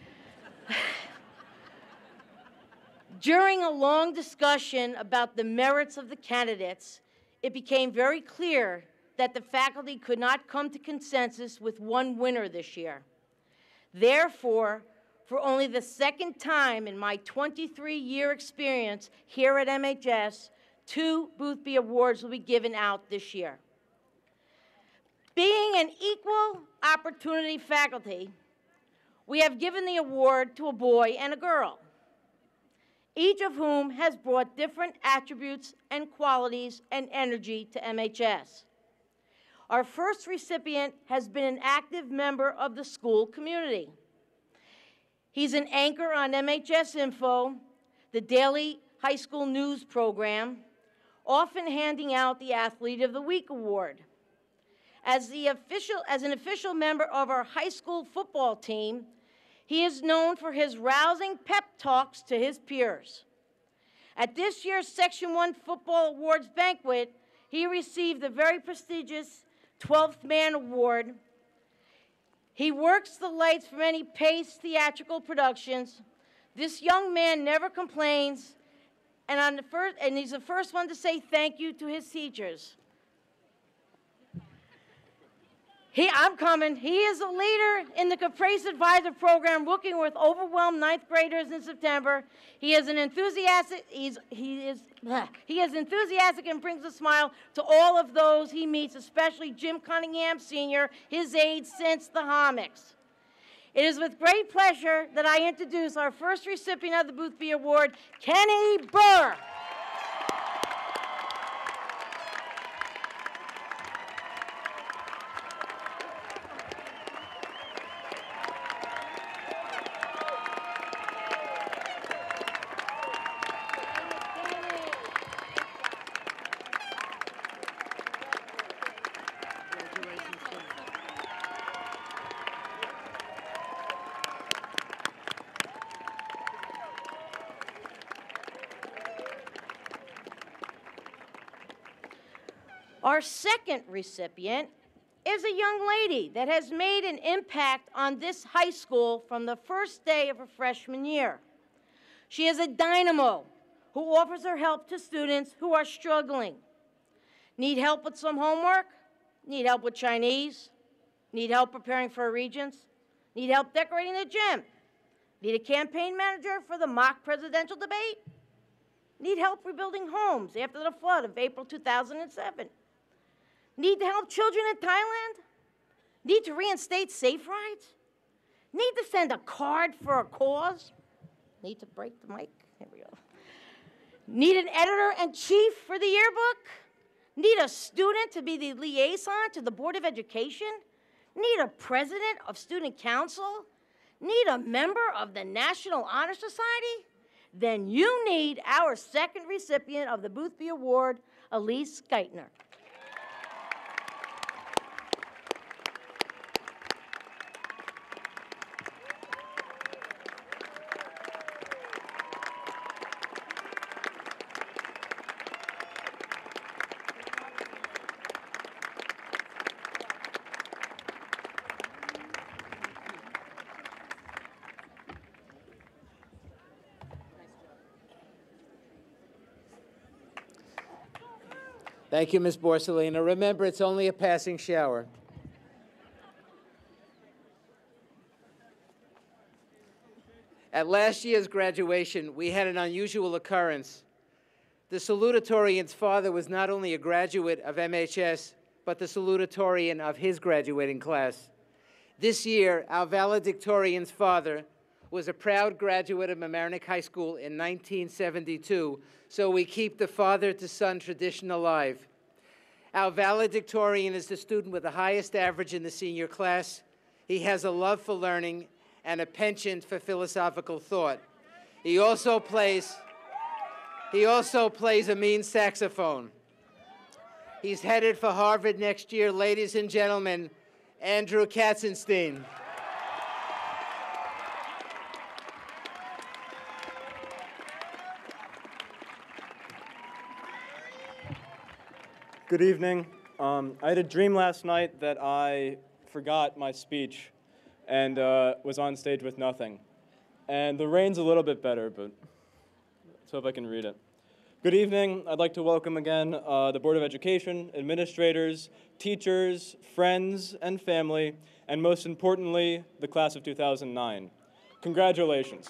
S8: During a long discussion about the merits of the candidates, it became very clear that the faculty could not come to consensus with one winner this year. Therefore, for only the second time in my 23-year experience here at MHS, 2 Boothby Awards will be given out this year. Being an equal opportunity faculty, we have given the award to a boy and a girl, each of whom has brought different attributes and qualities and energy to MHS. Our first recipient has been an active member of the school community. He's an anchor on MHS Info, the daily high school news program, often handing out the Athlete of the Week award. As an official member of our high school football team, he is known for his rousing pep talks to his peers. At this year's Section 1 Football Awards banquet, he received the very prestigious 12th Man Award. He works the lights for many Pace theatrical productions. This young man never complains, and he's the first one to say thank you to his teachers. I'm coming. He is a leader in the Caprice Advisor Program, working with overwhelmed 9th graders in September. He is enthusiastic and brings a smile to all of those he meets, especially Jim Cunningham Sr., his aide since the Homics. It is with great pleasure that I introduce our first recipient of the Boothby Award, Kenny Burr. Our second recipient is a young lady that has made an impact on this high school from the first day of her freshman year. She is a dynamo who offers her help to students who are struggling. Need help with some homework? Need help with Chinese? Need help preparing for regents? Need help decorating the gym? Need a campaign manager for the mock presidential debate? Need help rebuilding homes after the flood of April 2007? Need to help children in Thailand? Need to reinstate safe rides? Need to send a card for a cause? Need to break the mic? Here we go. Need an editor-in-chief for the yearbook? Need a student to be the liaison to the Board of Education? Need a president of student council? Need a member of the National Honor Society? Then you need our second recipient of the Boothby Award, Elise Geithner.
S2: Thank you, Ms. Borsellino. Remember, it's only a passing shower. At last year's graduation, we had an unusual occurrence. The salutatorian's father was not only a graduate of MHS, but the salutatorian of his graduating class. This year, our valedictorian's father was a proud graduate of Mamaroneck High School in 1972, so we keep the father-to-son tradition alive. Our valedictorian is the student with the highest average in the senior class. He has a love for learning and a penchant for philosophical thought. He also plays a mean saxophone. He's headed for Harvard next year. Ladies and gentlemen, Andrew Katzenstein.
S9: Good evening. I had a dream last night that I forgot my speech and was on stage with nothing. And the rain's a little bit better, but let's hope I can read it. Good evening. I'd like to welcome again the Board of Education, administrators, teachers, friends, and family, and most importantly, the class of 2009. Congratulations.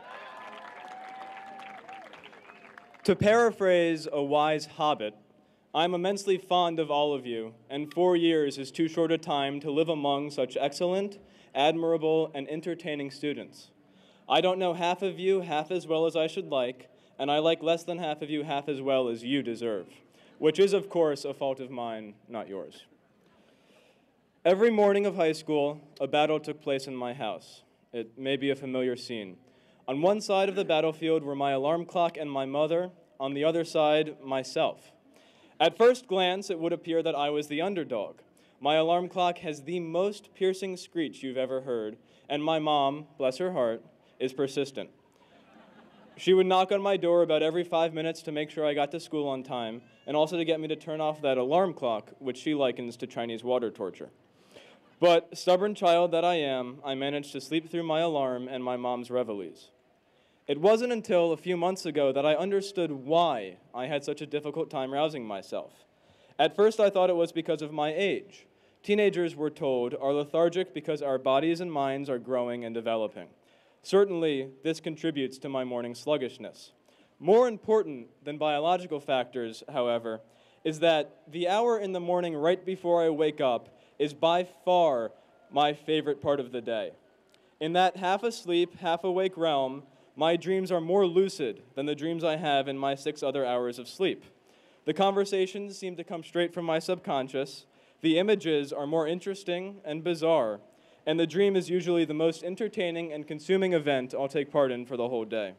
S9: To paraphrase a wise hobbit, I'm immensely fond of all of you, and 4 years is too short a time to live among such excellent, admirable, and entertaining students. I don't know half of you half as well as I should like, and I like less than half of you half as well as you deserve, which is, of course, a fault of mine, not yours. Every morning of high school, a battle took place in my house. It may be a familiar scene. On one side of the battlefield were my alarm clock and my mother, on the other side, myself. At first glance, it would appear that I was the underdog. My alarm clock has the most piercing screech you've ever heard, and my mom, bless her heart, is persistent. She would knock on my door about every 5 minutes to make sure I got to school on time, and also to get me to turn off that alarm clock, which she likens to Chinese water torture. But, stubborn child that I am, I managed to sleep through my alarm and my mom's reveilles. It wasn't until a few months ago that I understood why I had such a difficult time rousing myself. At first, I thought it was because of my age. Teenagers, we're told, are lethargic because our bodies and minds are growing and developing. Certainly, this contributes to my morning sluggishness. More important than biological factors, however, is that the hour in the morning right before I wake up is by far my favorite part of the day. In that half-asleep, half-awake realm, my dreams are more lucid than the dreams I have in my 6 other hours of sleep. The conversations seem to come straight from my subconscious, the images are more interesting and bizarre, and the dream is usually the most entertaining and consuming event I'll take part in for the whole day.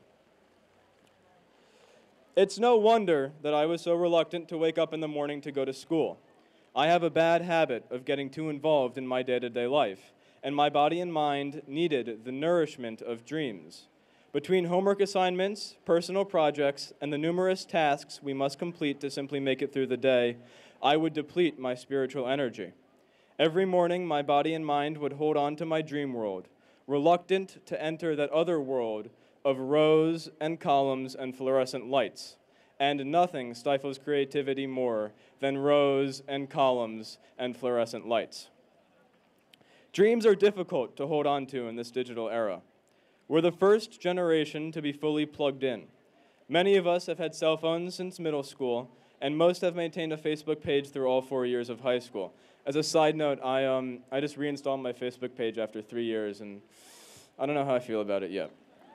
S9: It's no wonder that I was so reluctant to wake up in the morning to go to school. I have a bad habit of getting too involved in my day-to-day life, and my body and mind needed the nourishment of dreams. Between homework assignments, personal projects, and the numerous tasks we must complete to simply make it through the day, I would deplete my spiritual energy. Every morning, my body and mind would hold on to my dream world, reluctant to enter that other world of rows and columns and fluorescent lights. And nothing stifles creativity more than rows and columns and fluorescent lights. Dreams are difficult to hold on to in this digital era. We're the first generation to be fully plugged in. Many of us have had cell phones since middle school, and most have maintained a Facebook page through all 4 years of high school. As a side note, I just reinstalled my Facebook page after 3 years, and I don't know how I feel about it yet.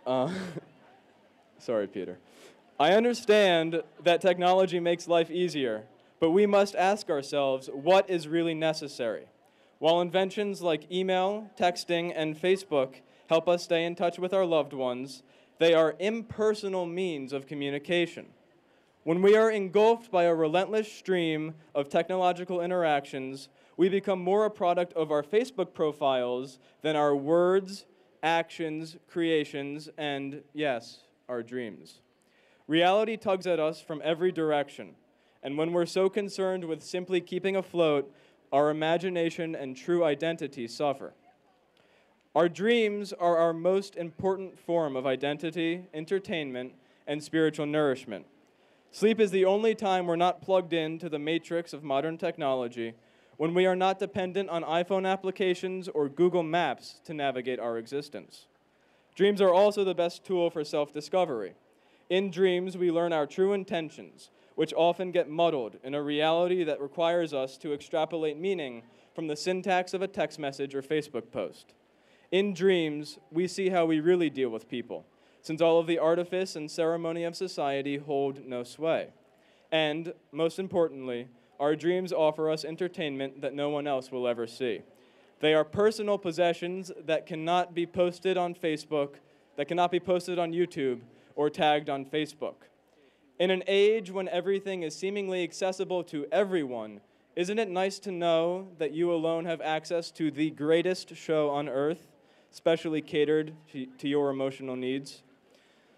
S9: Sorry, Peter. I understand that technology makes life easier, but we must ask ourselves what is really necessary. While inventions like email, texting, and Facebook help us stay in touch with our loved ones, they are impersonal means of communication. When we are engulfed by a relentless stream of technological interactions, we become more a product of our Facebook profiles than our words, actions, creations, and, yes, our dreams. Reality tugs at us from every direction, and when we're so concerned with simply keeping afloat, our imagination and true identity suffer. Our dreams are our most important form of identity, entertainment, and spiritual nourishment. Sleep is the only time we're not plugged into the matrix of modern technology, when we are not dependent on iPhone applications or Google Maps to navigate our existence. Dreams are also the best tool for self-discovery. In dreams, we learn our true intentions, which often get muddled in a reality that requires us to extrapolate meaning from the syntax of a text message or Facebook post. In dreams, we see how we really deal with people, since all of the artifice and ceremony of society hold no sway. And, most importantly, our dreams offer us entertainment that no one else will ever see. They are personal possessions that cannot be posted on Facebook, that cannot be posted on YouTube, or tagged on Facebook. In an age when everything is seemingly accessible to everyone, isn't it nice to know that you alone have access to the greatest show on earth, specially catered to your emotional needs?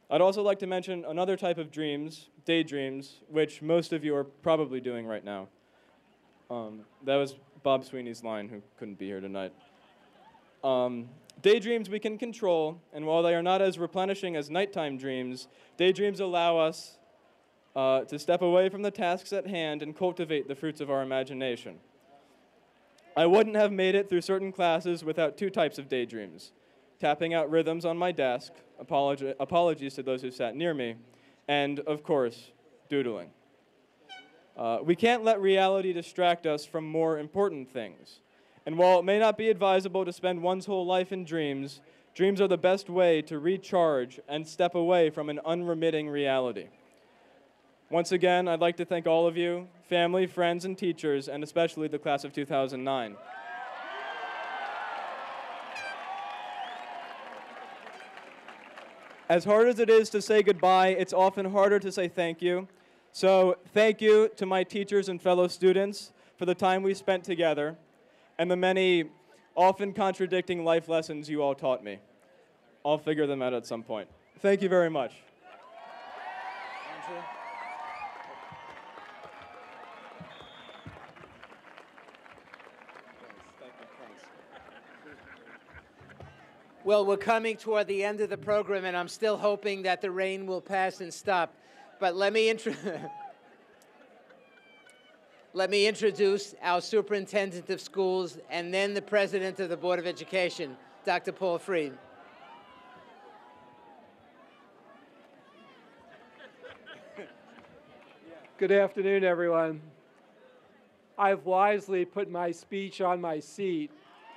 S9: I'd also like to mention another type of dreams, daydreams, which most of you are probably doing right now. That was Bob Sweeney's line, who couldn't be here tonight. Daydreams we can control, and while they are not as replenishing as nighttime dreams, daydreams allow us to step away from the tasks at hand and cultivate the fruits of our imagination. I wouldn't have made it through certain classes without two types of daydreams: tapping out rhythms on my desk, apologies to those who sat near me, and, of course, doodling. We can't let reality distract us from more important things. And while it may not be advisable to spend one's whole life in dreams, dreams are the best way to recharge and step away from an unremitting reality. Once again, I'd like to thank all of you, family, friends, and teachers, and especially the class of 2009. As hard as it is to say goodbye, it's often harder to say thank you. So thank you to my teachers and fellow students for the time we spent together and the many often contradicting life lessons you all taught me. I'll figure them out at some point. Thank you very much.
S2: Well, we're coming toward the end of the program, and I'm still hoping that the rain will pass and stop. But let me introduce our superintendent of schools and then the president of the Board of Education, Dr. Paul Freed.
S10: Good afternoon, everyone. I've wisely put my speech on my seat.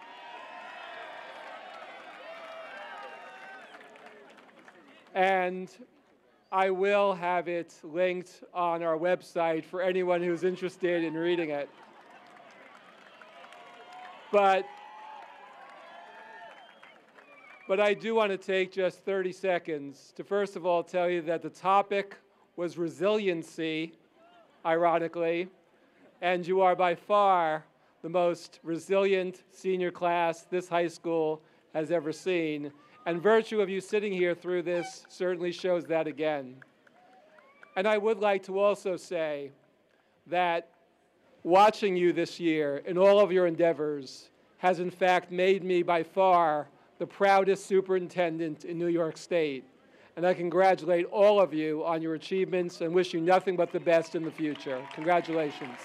S10: And I will have it linked on our website for anyone who's interested in reading it. But I do want to take just 30 seconds to first of all tell you that the topic was resiliency, ironically, and you are by far the most resilient senior class this high school has ever seen. And virtue of you sitting here through this certainly shows that again. And I would like to also say that watching you this year in all of your endeavors has in fact made me by far the proudest superintendent in New York State. And I congratulate all of you on your achievements and wish you nothing but the best in the future. Congratulations.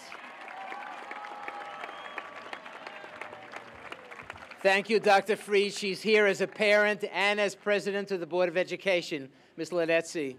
S2: Thank you, Dr. Freed. She's here as a parent and as president of the Board of Education. Ms. Ledetzi.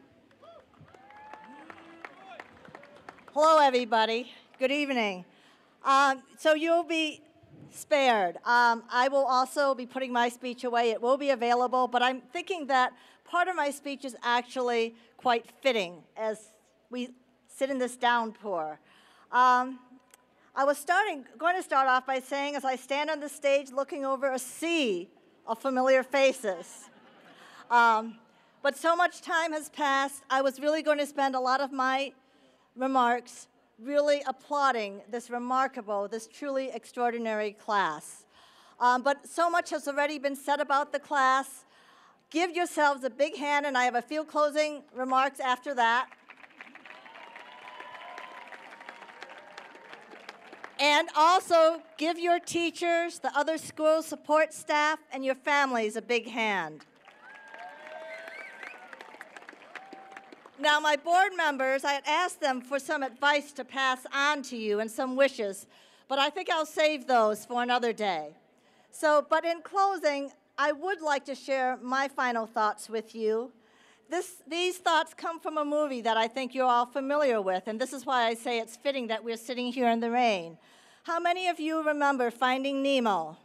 S11: Hello, everybody. Good evening. So you'll be spared. I will also be putting my speech away. It will be available, but I'm thinking that part of my speech is actually quite fitting as we sit in this downpour. I was going to start off by saying, as I stand on the stage looking over a sea of familiar faces. But so much time has passed, I was really going to spend a lot of my remarks really applauding this remarkable, this truly extraordinary class. But so much has already been said about the class. Give yourselves a big hand, and I have a few closing remarks after that. And also, give your teachers, the other school support staff, and your families a big hand. Now, my board members, I had asked them for some advice to pass on to you and some wishes, but I think I'll save those for another day. But in closing, I would like to share my final thoughts with you. These thoughts come from a movie that I think you're all familiar with, and this is why I say it's fitting that we're sitting here in the rain. How many of you remember Finding Nemo?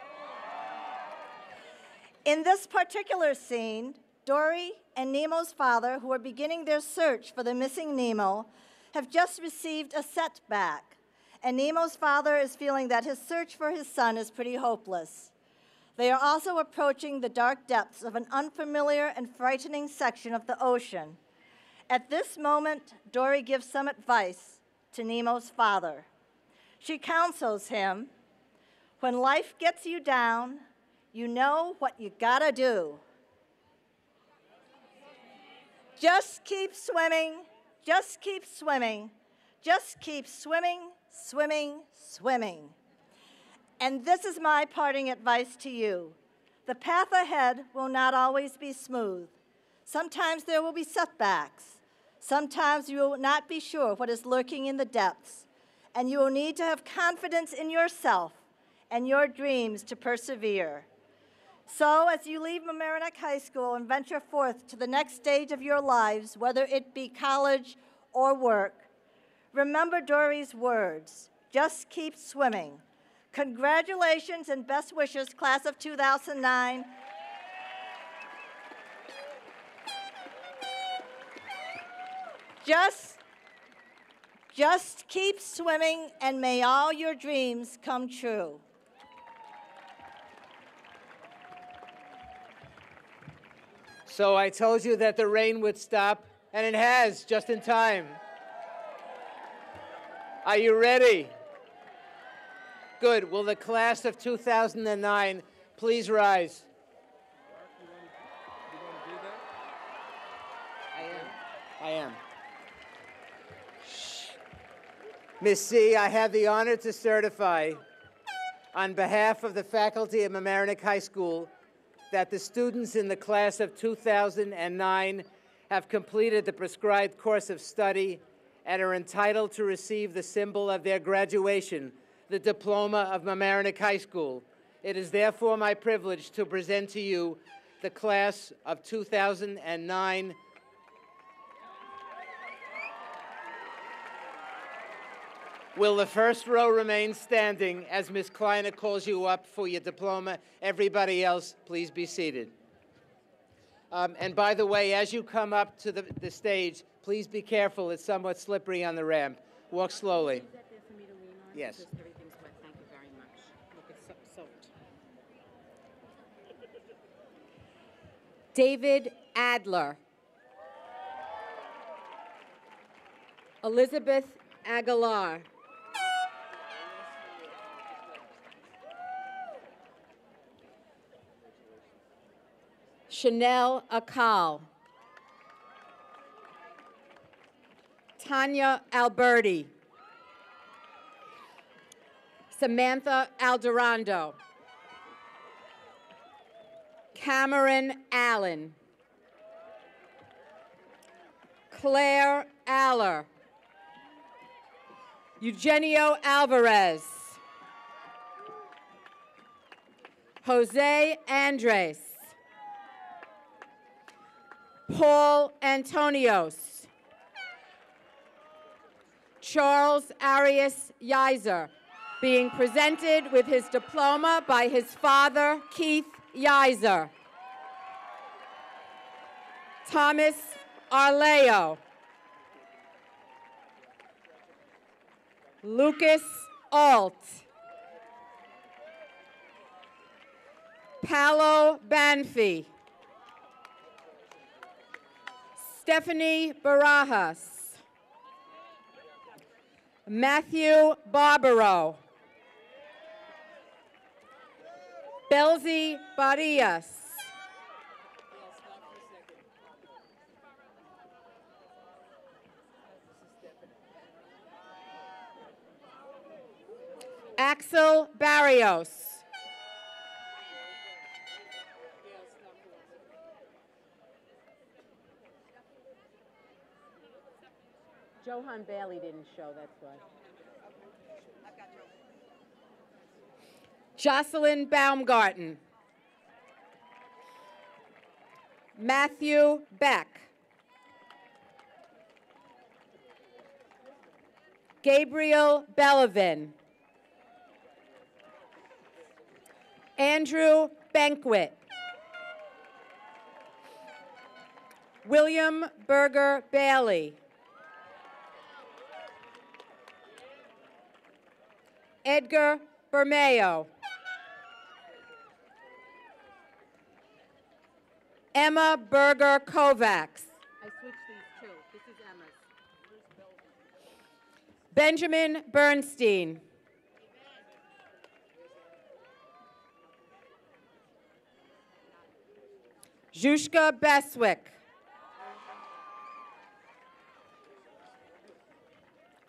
S11: In this particular scene, Dory and Nemo's father, who are beginning their search for the missing Nemo, have just received a setback, and Nemo's father is feeling that his search for his son is pretty hopeless. They are also approaching the dark depths of an unfamiliar and frightening section of the ocean. At this moment, Dory gives some advice to Nemo's father. She counsels him, when life gets you down, you know what you gotta do. Just keep swimming, just keep swimming, just keep swimming, swimming, swimming. And this is my parting advice to you. The path ahead will not always be smooth. Sometimes there will be setbacks. Sometimes you will not be sure what is lurking in the depths. And you will need to have confidence in yourself and your dreams to persevere. So as you leave Mamaroneck High School and venture forth to the next stage of your lives, whether it be college or work, remember Dory's words, just keep swimming. Congratulations and best wishes, class of 2009. Just keep swimming, and may all your dreams come true.
S2: So I told you that the rain would stop, and it has, just in time. Are you ready? Good. Will the class of 2009 please rise? I am. Shh. Miss C, I have the honor to certify on behalf of the faculty of Mamaroneck High School that the students in the class of 2009 have completed the prescribed course of study and are entitled to receive the symbol of their graduation, the diploma of Mamaroneck High School. It is therefore my privilege to present to you the class of 2009. Will the first row remain standing as Ms. Kleiner calls you up for your diploma? Everybody else, please be seated. And by the way, as you come up to the stage, please be careful. It's somewhat slippery on the ramp. Walk slowly.
S8: Is that there for me to lean on?
S2: Yes.
S8: Because everything's wet. Thank you very much. Look, it's soaked. David Adler. Elizabeth Aguilar. Chanel Akal. Tanya Alberti. Samantha Alderando. Cameron Allen. Claire Aller. Eugenio Alvarez. Jose Andres. Paul Antonios. Charles Arias Yiser, being presented with his diploma by his father, Keith Yiser. Thomas Arleo. Lucas Alt. Paolo Banfi. Stephanie Barajas. Matthew Barbaro. Belzi Barrias. Axel Barrios. Johan Bailey didn't show, that's why. Jocelyn Baumgarten. Matthew Beck. Gabriel Bellavin. Andrew Banquet. William Berger Bailey. Edgar Bermeo. Emma Berger Kovacs. I switched these two. This is Emma's. Benjamin Bernstein. Zhushka Beswick.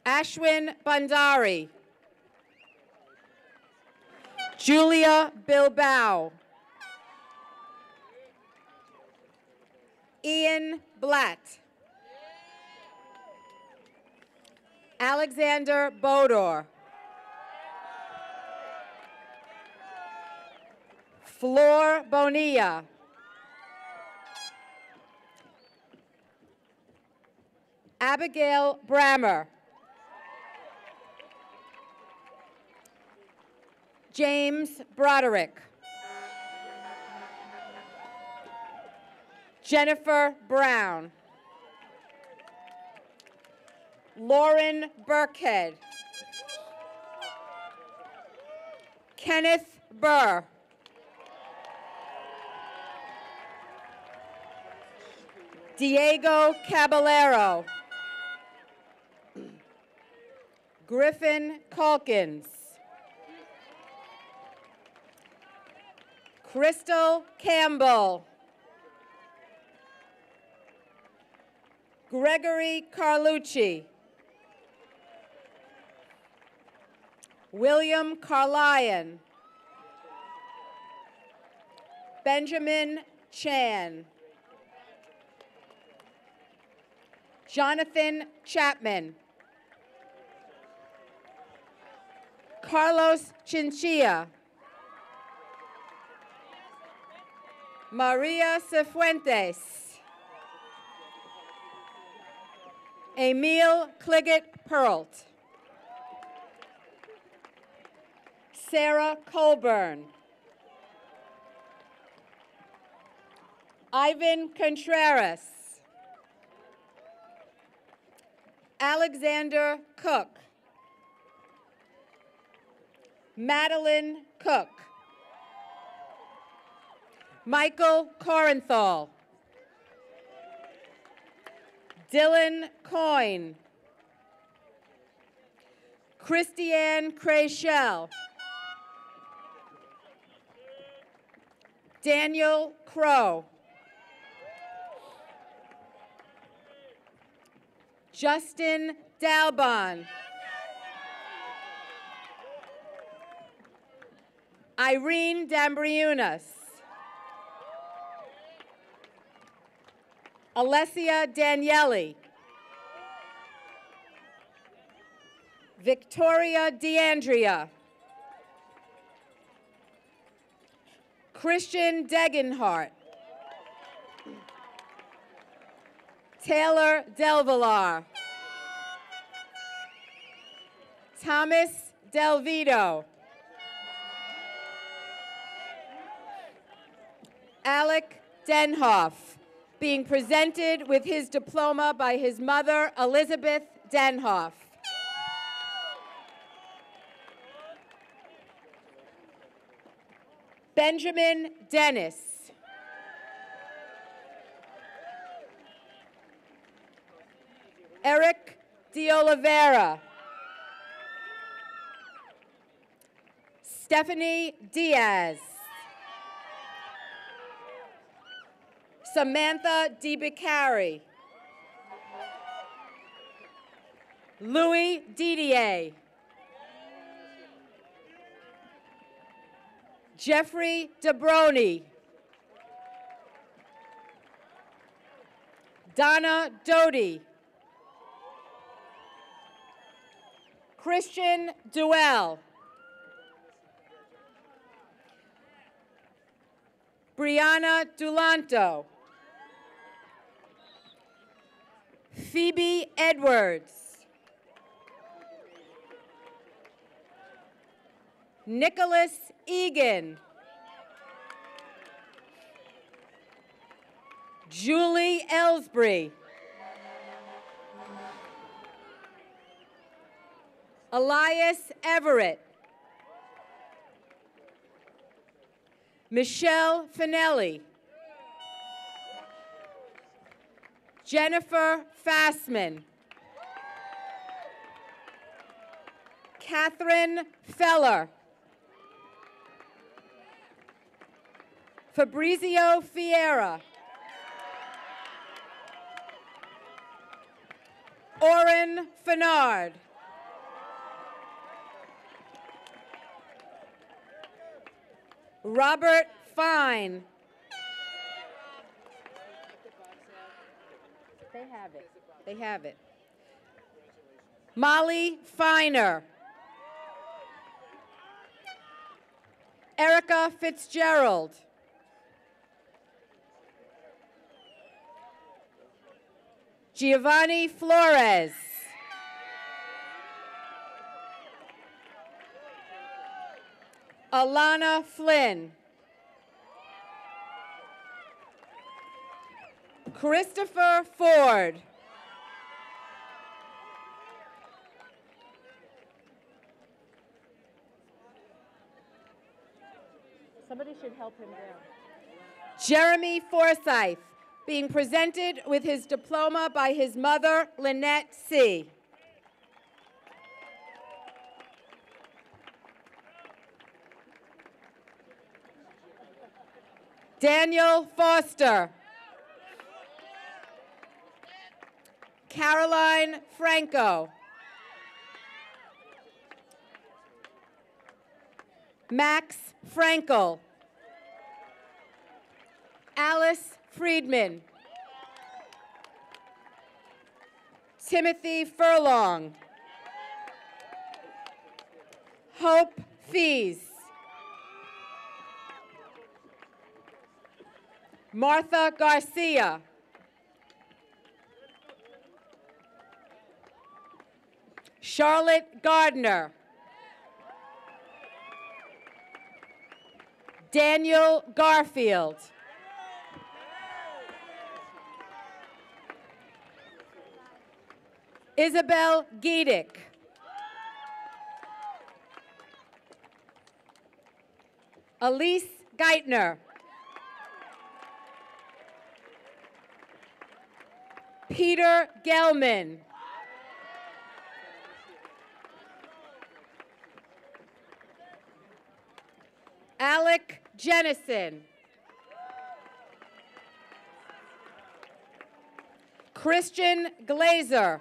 S12: Ashwin Bandari. Julia Bilbao. Ian Blatt. Alexander Bodor. Flor Bonilla. Abigail Brammer. James Broderick. Jennifer Brown. Lauren Burkhead. Kenneth Burr. Diego Caballero. Griffin Calkins. Crystal Campbell. Gregory Carlucci. William Carlion. Benjamin Chan. Jonathan Chapman. Carlos Chinchilla. Maria Cifuentes. Emil Cliggett Perlt. Sarah Colburn. Ivan Contreras. Alexander Cook. Madeline Cook. Michael Corenthal. Dylan Coyne. Christiane Craychell. Daniel Crow. Justin Dalbon. Irene Dambriunas. Alessia Daniele. Victoria DeAndrea. Christian Degenhart. Taylor Delvillar. Thomas Delvito. Alec Denhoff, being presented with his diploma by his mother, Elizabeth Denhoff. Benjamin Dennis. Eric De Oliveira. Stephanie Diaz. Samantha DeBicari. Louis Didier. Jeffrey DeBroni. Donna Doty. Christian Duell. Brianna Dulanto. Phoebe Edwards. Nicholas Egan. Julie Ellsbury. Elias Everett. Michelle Finelli. Jennifer Fassman. Catherine Feller. Fabrizio Fiera. Oren Fenard. Robert Fine. They have it. They have it. Molly Finer. Erica Fitzgerald. Giovanni Flores. Alana Flynn. Christopher Ford.
S8: Somebody should help him down.
S12: Jeremy Forsyth, being presented with his diploma by his mother, Lynette C. Daniel Foster. Caroline Franco. Max Frankel. Alice Friedman. Timothy Furlong. Hope Fees. Martha Garcia. Charlotte Gardner. Daniel Garfield. Isabel Giedick. Elise Geithner. Peter Gelman. Alec Jennison. Christian Glazer.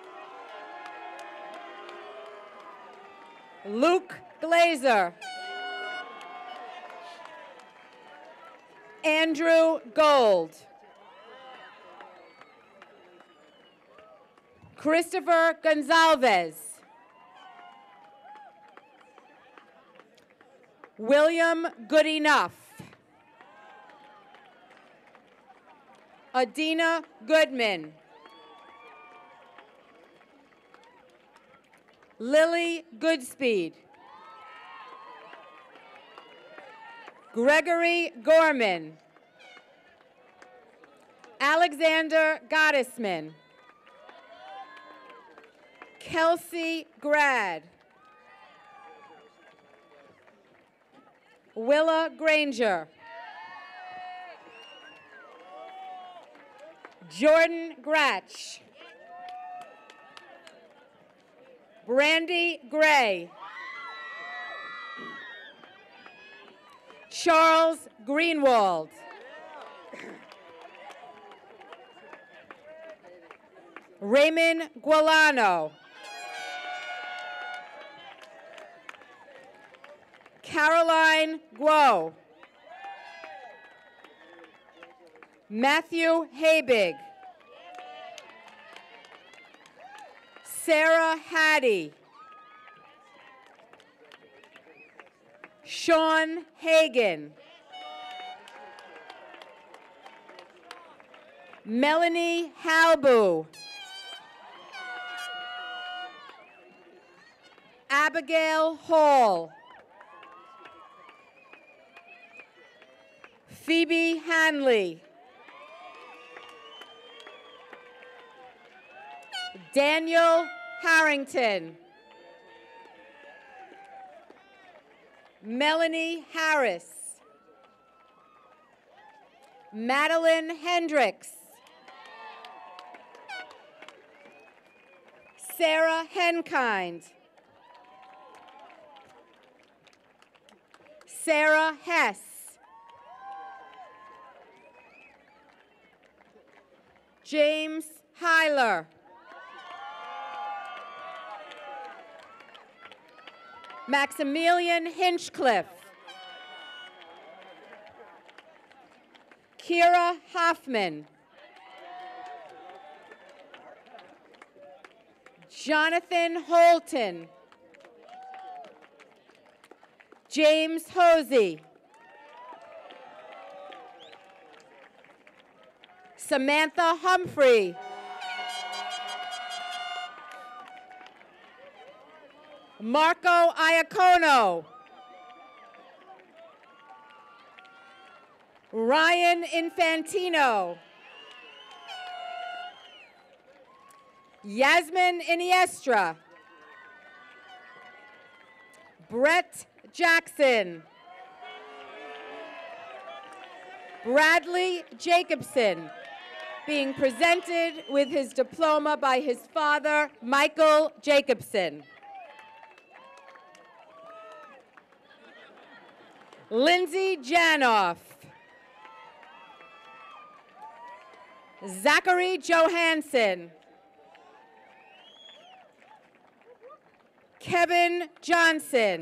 S12: Luke Glazer. Andrew Gold. Christopher Gonzalez. William Goodenough. Adina Goodman. Lily Goodspeed. Gregory Gorman. Alexander Gottesman. Kelsey Grad. Willa Granger. Jordan Gratch. Brandy Gray. Charles Greenwald. Raymond Gualano. Caroline Guo. Matthew Habig. Sarah Hattie. Sean Hagan. Melanie Halbu. Abigail Hall. Phoebe Hanley. Daniel Harrington. Melanie Harris. Madeline Hendricks. Sarah Henkind. Sarah Hess. James Hyler. Maximilian Hinchcliffe. Kira Hoffman. Jonathan Holton. James Hosey. Samantha Humphrey. Marco Iacono. Ryan Infantino. Yasmin Iniestra. Brett Jackson. Bradley Jacobson, being presented with his diploma by his father, Michael Jacobson. Lindsay Janoff. Zachary Johansson. Kevin Johnson.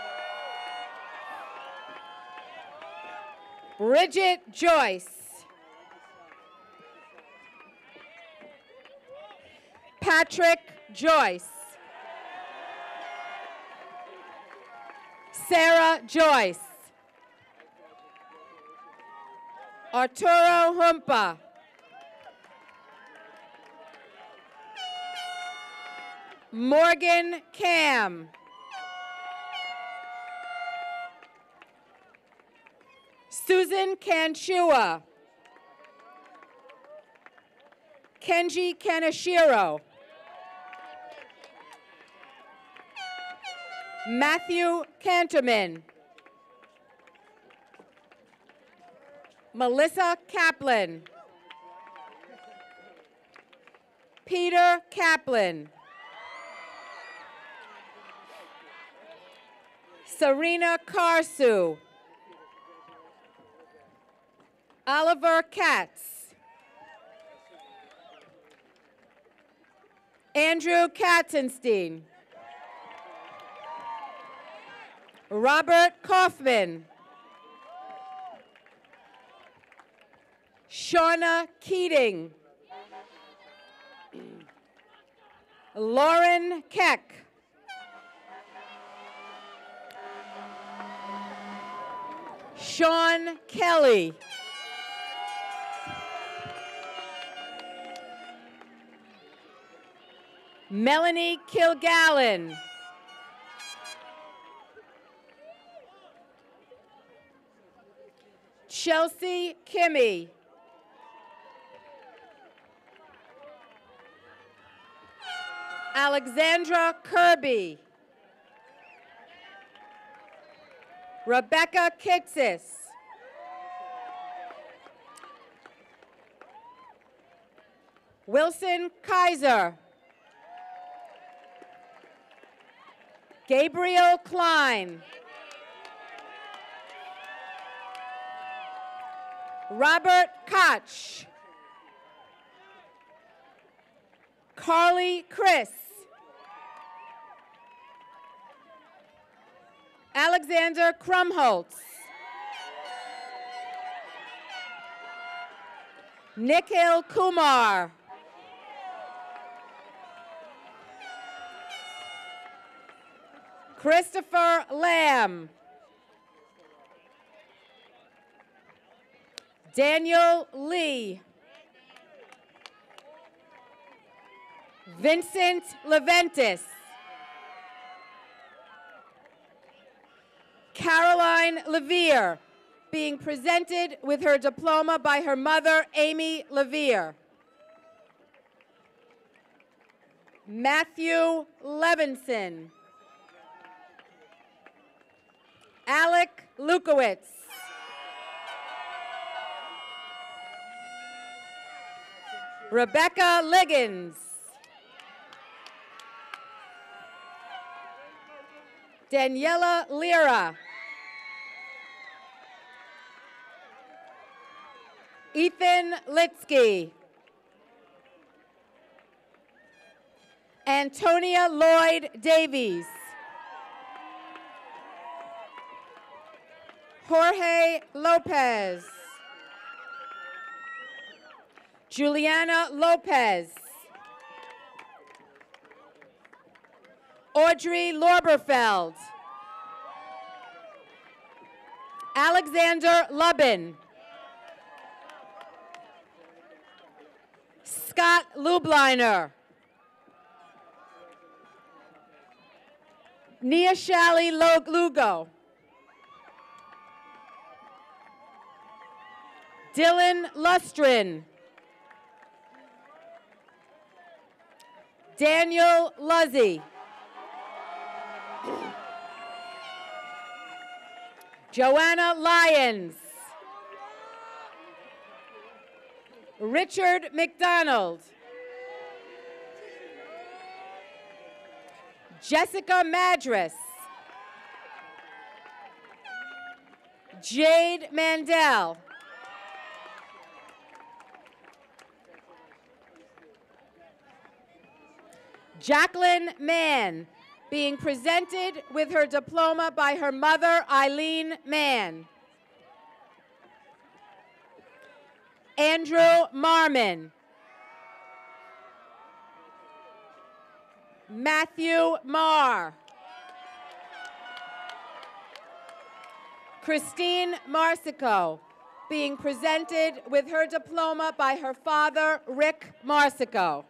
S12: Bridget Joyce. Patrick Joyce. Sarah Joyce. Arturo Humpa. Morgan Cam. Susan Kanchua. Kenji Kaneshiro. Matthew Canterman. Melissa Kaplan. Peter Kaplan. Serena Karsu. Oliver Katz. Andrew Katzenstein. Robert Kaufman. Shauna Keating. Lauren Keck. Sean Kelly. Melanie Kilgallen. Chelsea Kimmy. Alexandra Kirby. Rebecca Kitsis. Wilson Kaiser. Gabriel Klein. Robert Koch. Carly Chris. Alexander Krumholtz. Nikhil Kumar. Christopher Lamb. Daniel Lee. Vincent Leventis. Caroline Levere, being presented with her diploma by her mother, Amy Levere. Matthew Levinson. Alec Lukowitz. Rebecca Liggins. Daniela Lira. Ethan Litsky. Antonia Lloyd Davies. Jorge Lopez. Juliana Lopez. Audrey Lorberfeld. Alexander Lubin. Scott Lubliner. Nia Shally Lugo. Dylan Lustrin. Daniel Luzzy. Joanna Lyons. Richard McDonald. Jessica Madras. Jade Mandel. Jacqueline Mann, being presented with her diploma by her mother, Eileen Mann. Andrew Marmon. Matthew Marr. Christine Marsico, being presented with her diploma by her father, Rick Marsico.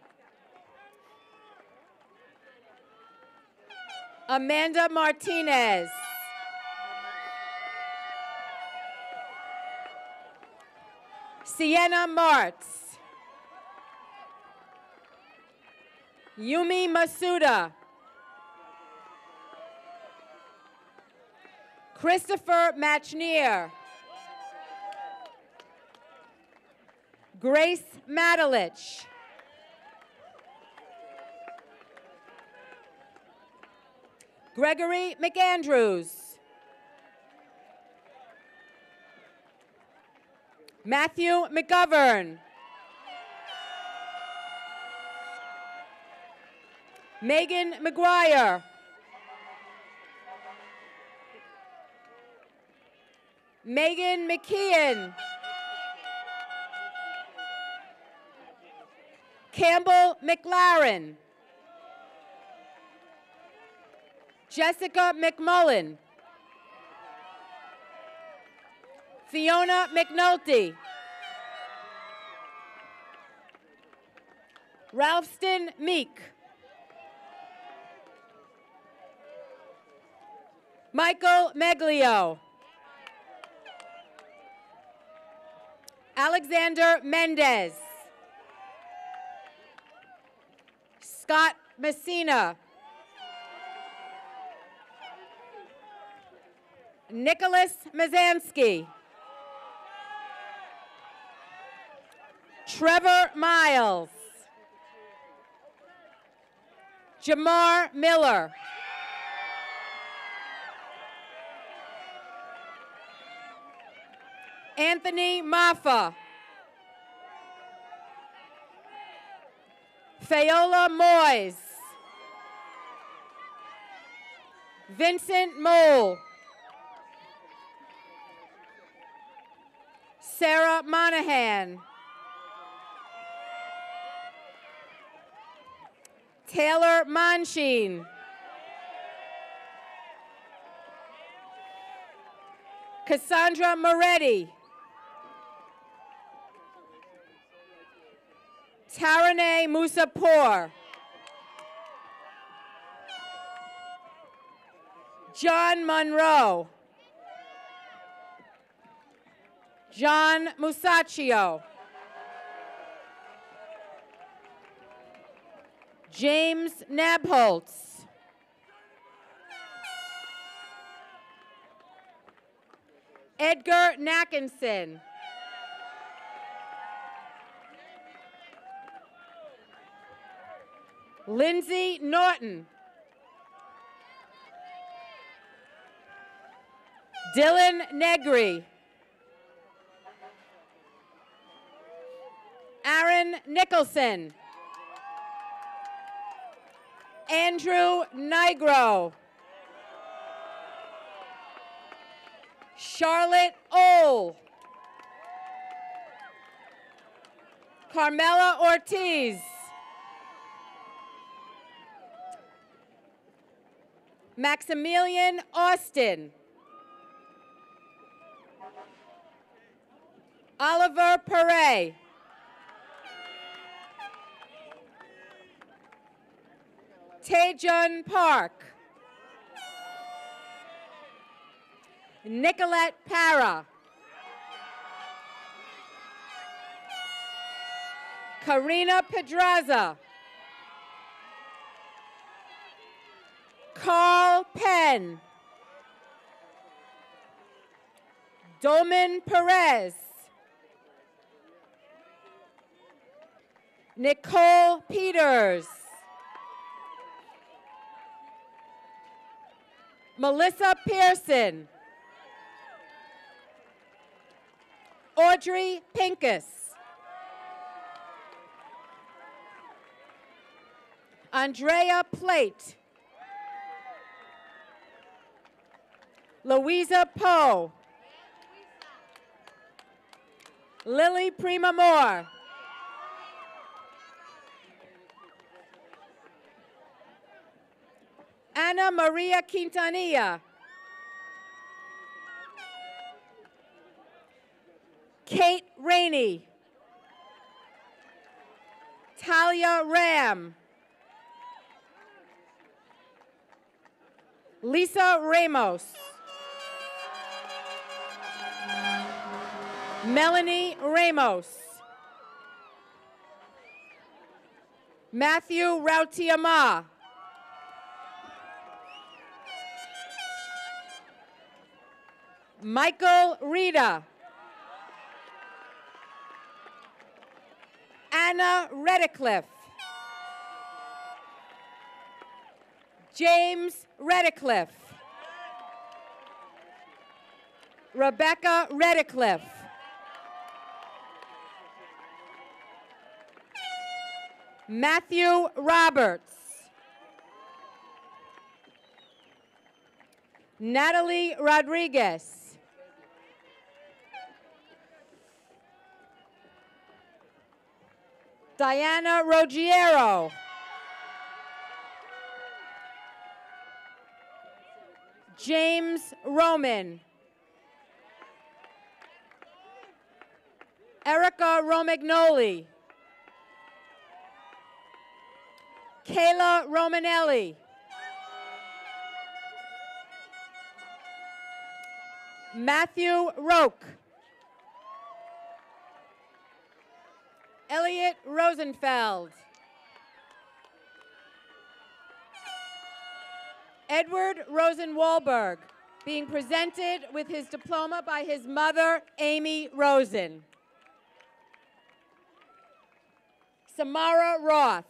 S12: Amanda Martinez. Sienna Martz. Yumi Masuda. Christopher Machnier. Grace Madalich. Gregory McAndrews. Matthew McGovern. Megan McGuire. Megan McKeon. Campbell McLaren. Jessica McMullen. Fiona McNulty. Ralphston Meek. Michael Meglio. Alexander Mendez. Scott Messina. Nicholas Mazansky. Trevor Miles. Jamar Miller. Anthony Maffa. Fayola Moyes. Vincent Mole. Sarah Monahan. Taylor Monsheen. Cassandra Moretti. Taraneh Musapour. John Monroe. John Musacchio. James Nabholz. Edgar Nackinson. Lindsay Norton. Dylan Negri. Aaron Nicholson. Andrew Nigro. Charlotte Ohl. Carmela Ortiz. Maximilian Austin. Oliver Perret. Taejun Park. Nicolette Para. Karina Pedraza. Carl Penn. Domin Perez. Nicole Peters. Melissa Pearson. Audrey Pincus. Andrea Plate. Louisa Poe. Lily Prima Moore. Ana Maria Quintanilla. Kate Rainey. Talia Ram. Lisa Ramos. Melanie Ramos. Matthew Rautiama. Michael Rita. Anna Redcliffe. James Redcliffe. Rebecca Redcliffe. Matthew Roberts. Natalie Rodriguez. Diana Ruggiero. James Roman. Erica Romagnoli. Kayla Romanelli. Matthew Roque. Elliot Rosenfeld. Edward Rosenwalberg, being presented with his diploma by his mother, Amy Rosen. Samara Roth.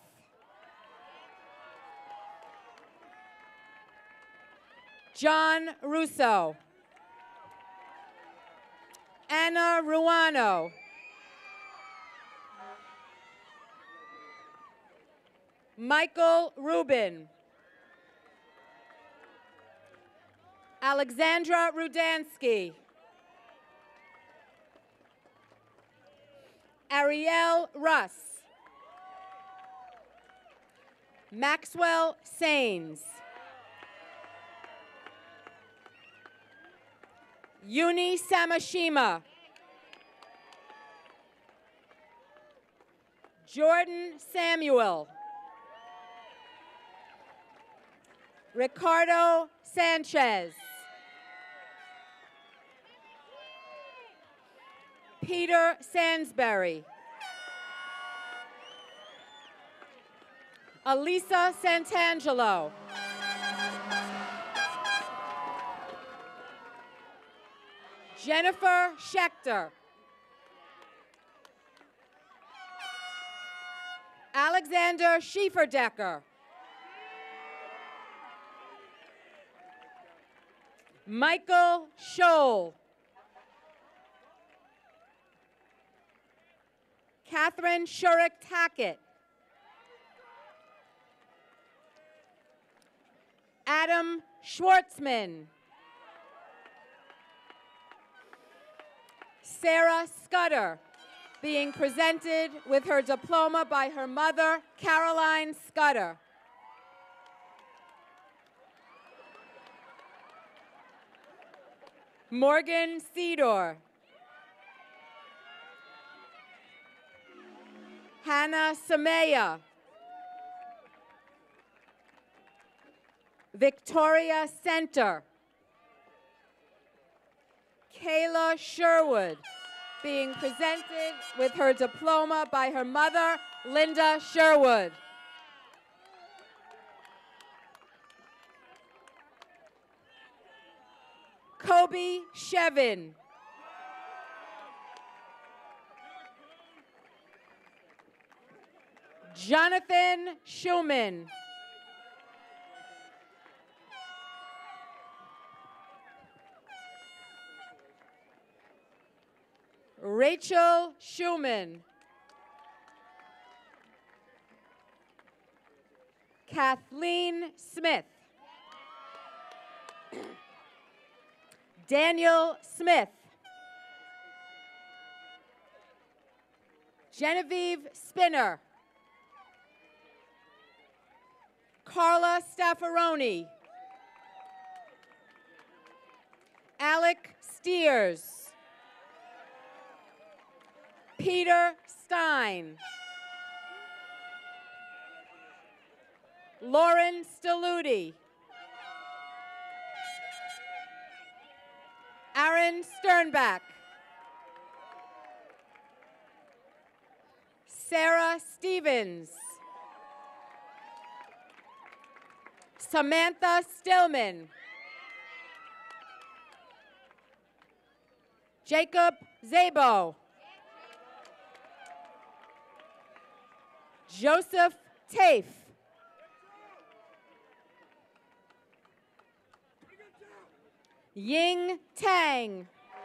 S12: John Russo. Anna Ruano. Michael Rubin. Alexandra Rudansky. Ariel Russ. Maxwell Sains. Yuni Samashima. Jordan Samuel. Ricardo Sanchez. Peter Sansbury. Elisa Santangelo. Jennifer Schechter. Alexander Schieferdecker. Michael Scholl. Catherine Shurik-Tackett. Adam Schwartzman. Sarah Scudder. being presented with her diploma by her mother, Caroline Scudder. Morgan Cedor. Hannah Samaya. Victoria Center. Kayla Sherwood, being presented with her diploma by her mother, Linda Sherwood. Kobe Shevin. Jonathan Schumann. Rachel Schumann. Kathleen Smith. Daniel Smith. Genevieve Spinner. Carla Staffaroni. Alec Steers. Peter Stein. Lauren Staludi. Aaron Sternbach. Sarah Stevens. Samantha Stillman. Jacob Zabo. Joseph Tafe. Ying Tang.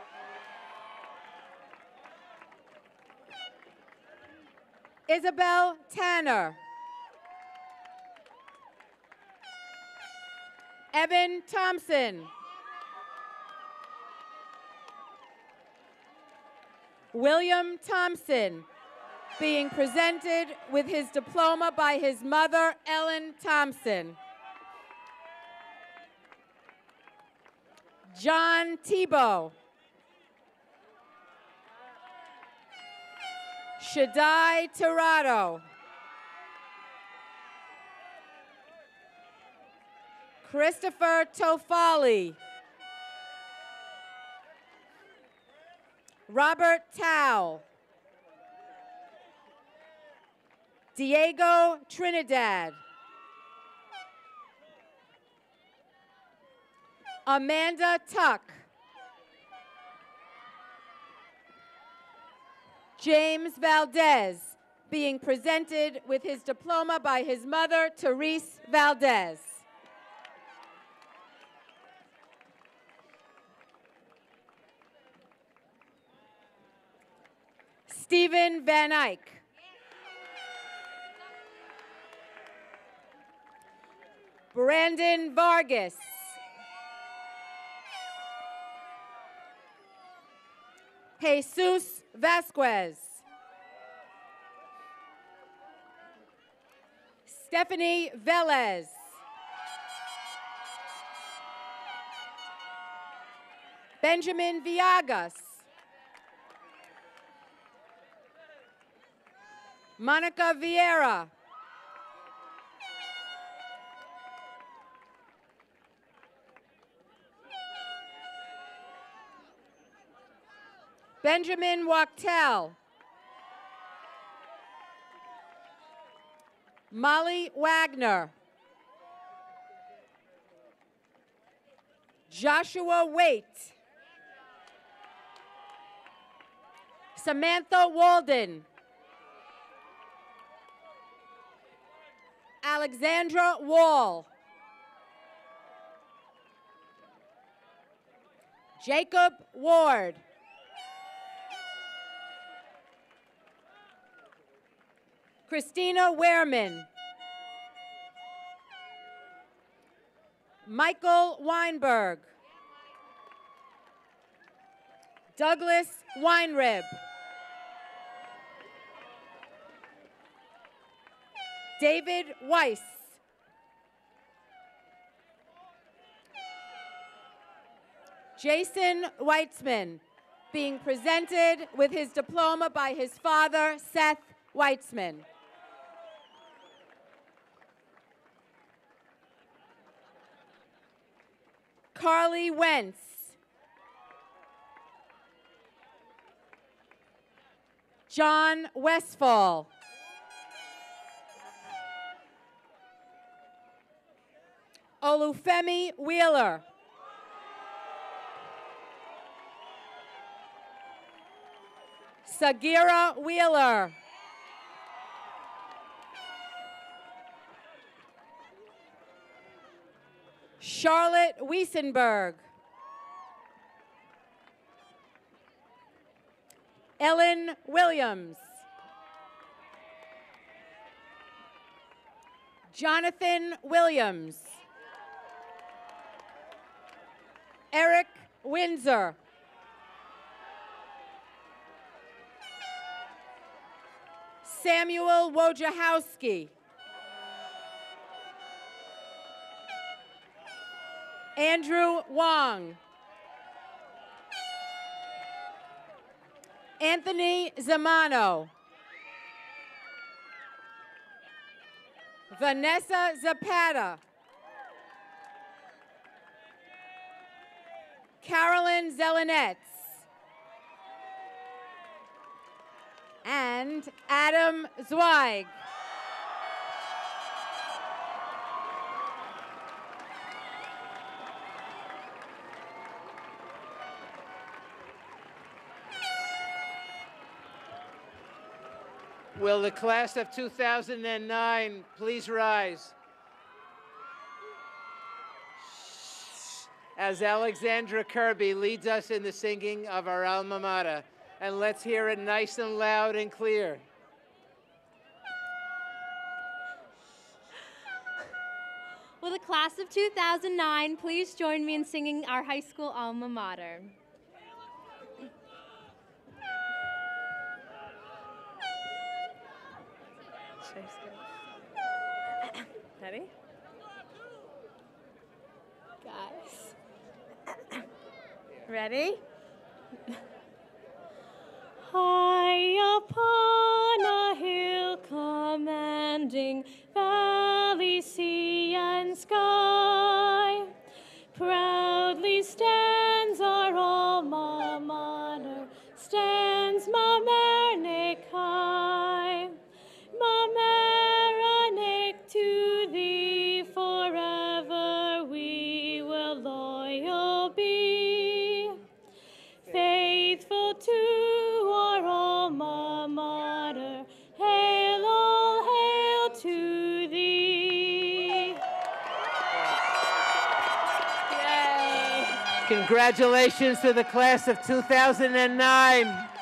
S12: Isabel Tanner. Evan Thompson. William Thompson, being presented with his diploma by his mother, Ellen Thompson. John Tebow. Shaddai Tirado. Christopher Tofali. Robert Tao. Diego Trinidad. Amanda Tuck. James Valdez, being presented with his diploma by his mother, Therese Valdez. Stephen Van Eyck. Brandon Vargas. Jesus Vasquez. Stephanie Velez. Benjamin Villagas. Monica Vieira. Benjamin Wachtel. Molly Wagner. Joshua Waite. Samantha Walden. Alexandra Wall. Jacob Ward. Christina Wehrman. Michael Weinberg. Douglas Weinrib. David Weiss. Jason Weitzman, being presented with his diploma by his father, Seth Weitzman. Carly Wentz. John Westfall. Olufemi Wheeler. Sagira Wheeler. Charlotte Wiesenberg. Ellen Williams. Jonathan Williams. Eric Windsor. Samuel Wojciechowski. Andrew Wong. Anthony Zamano. Vanessa Zapata. Carolyn Zelenetz. And Adam Zweig.
S2: Will the class of 2009 please rise? As Alexandra Kirby leads us in the singing of our alma mater. And let's hear it nice and loud and clear.
S13: Will the class of 2009 please join me in singing our high school alma mater?
S4: Ready? Guys. Ready? High upon a hill commanding valley, sea, and sky, proudly stands our alma mater, stands Mamaroneck high. Mamaroneck, to thee forever we will loyal be, faithful to our alma mater. Hail, all hail to thee. Yay.
S2: Congratulations to the class of 2009.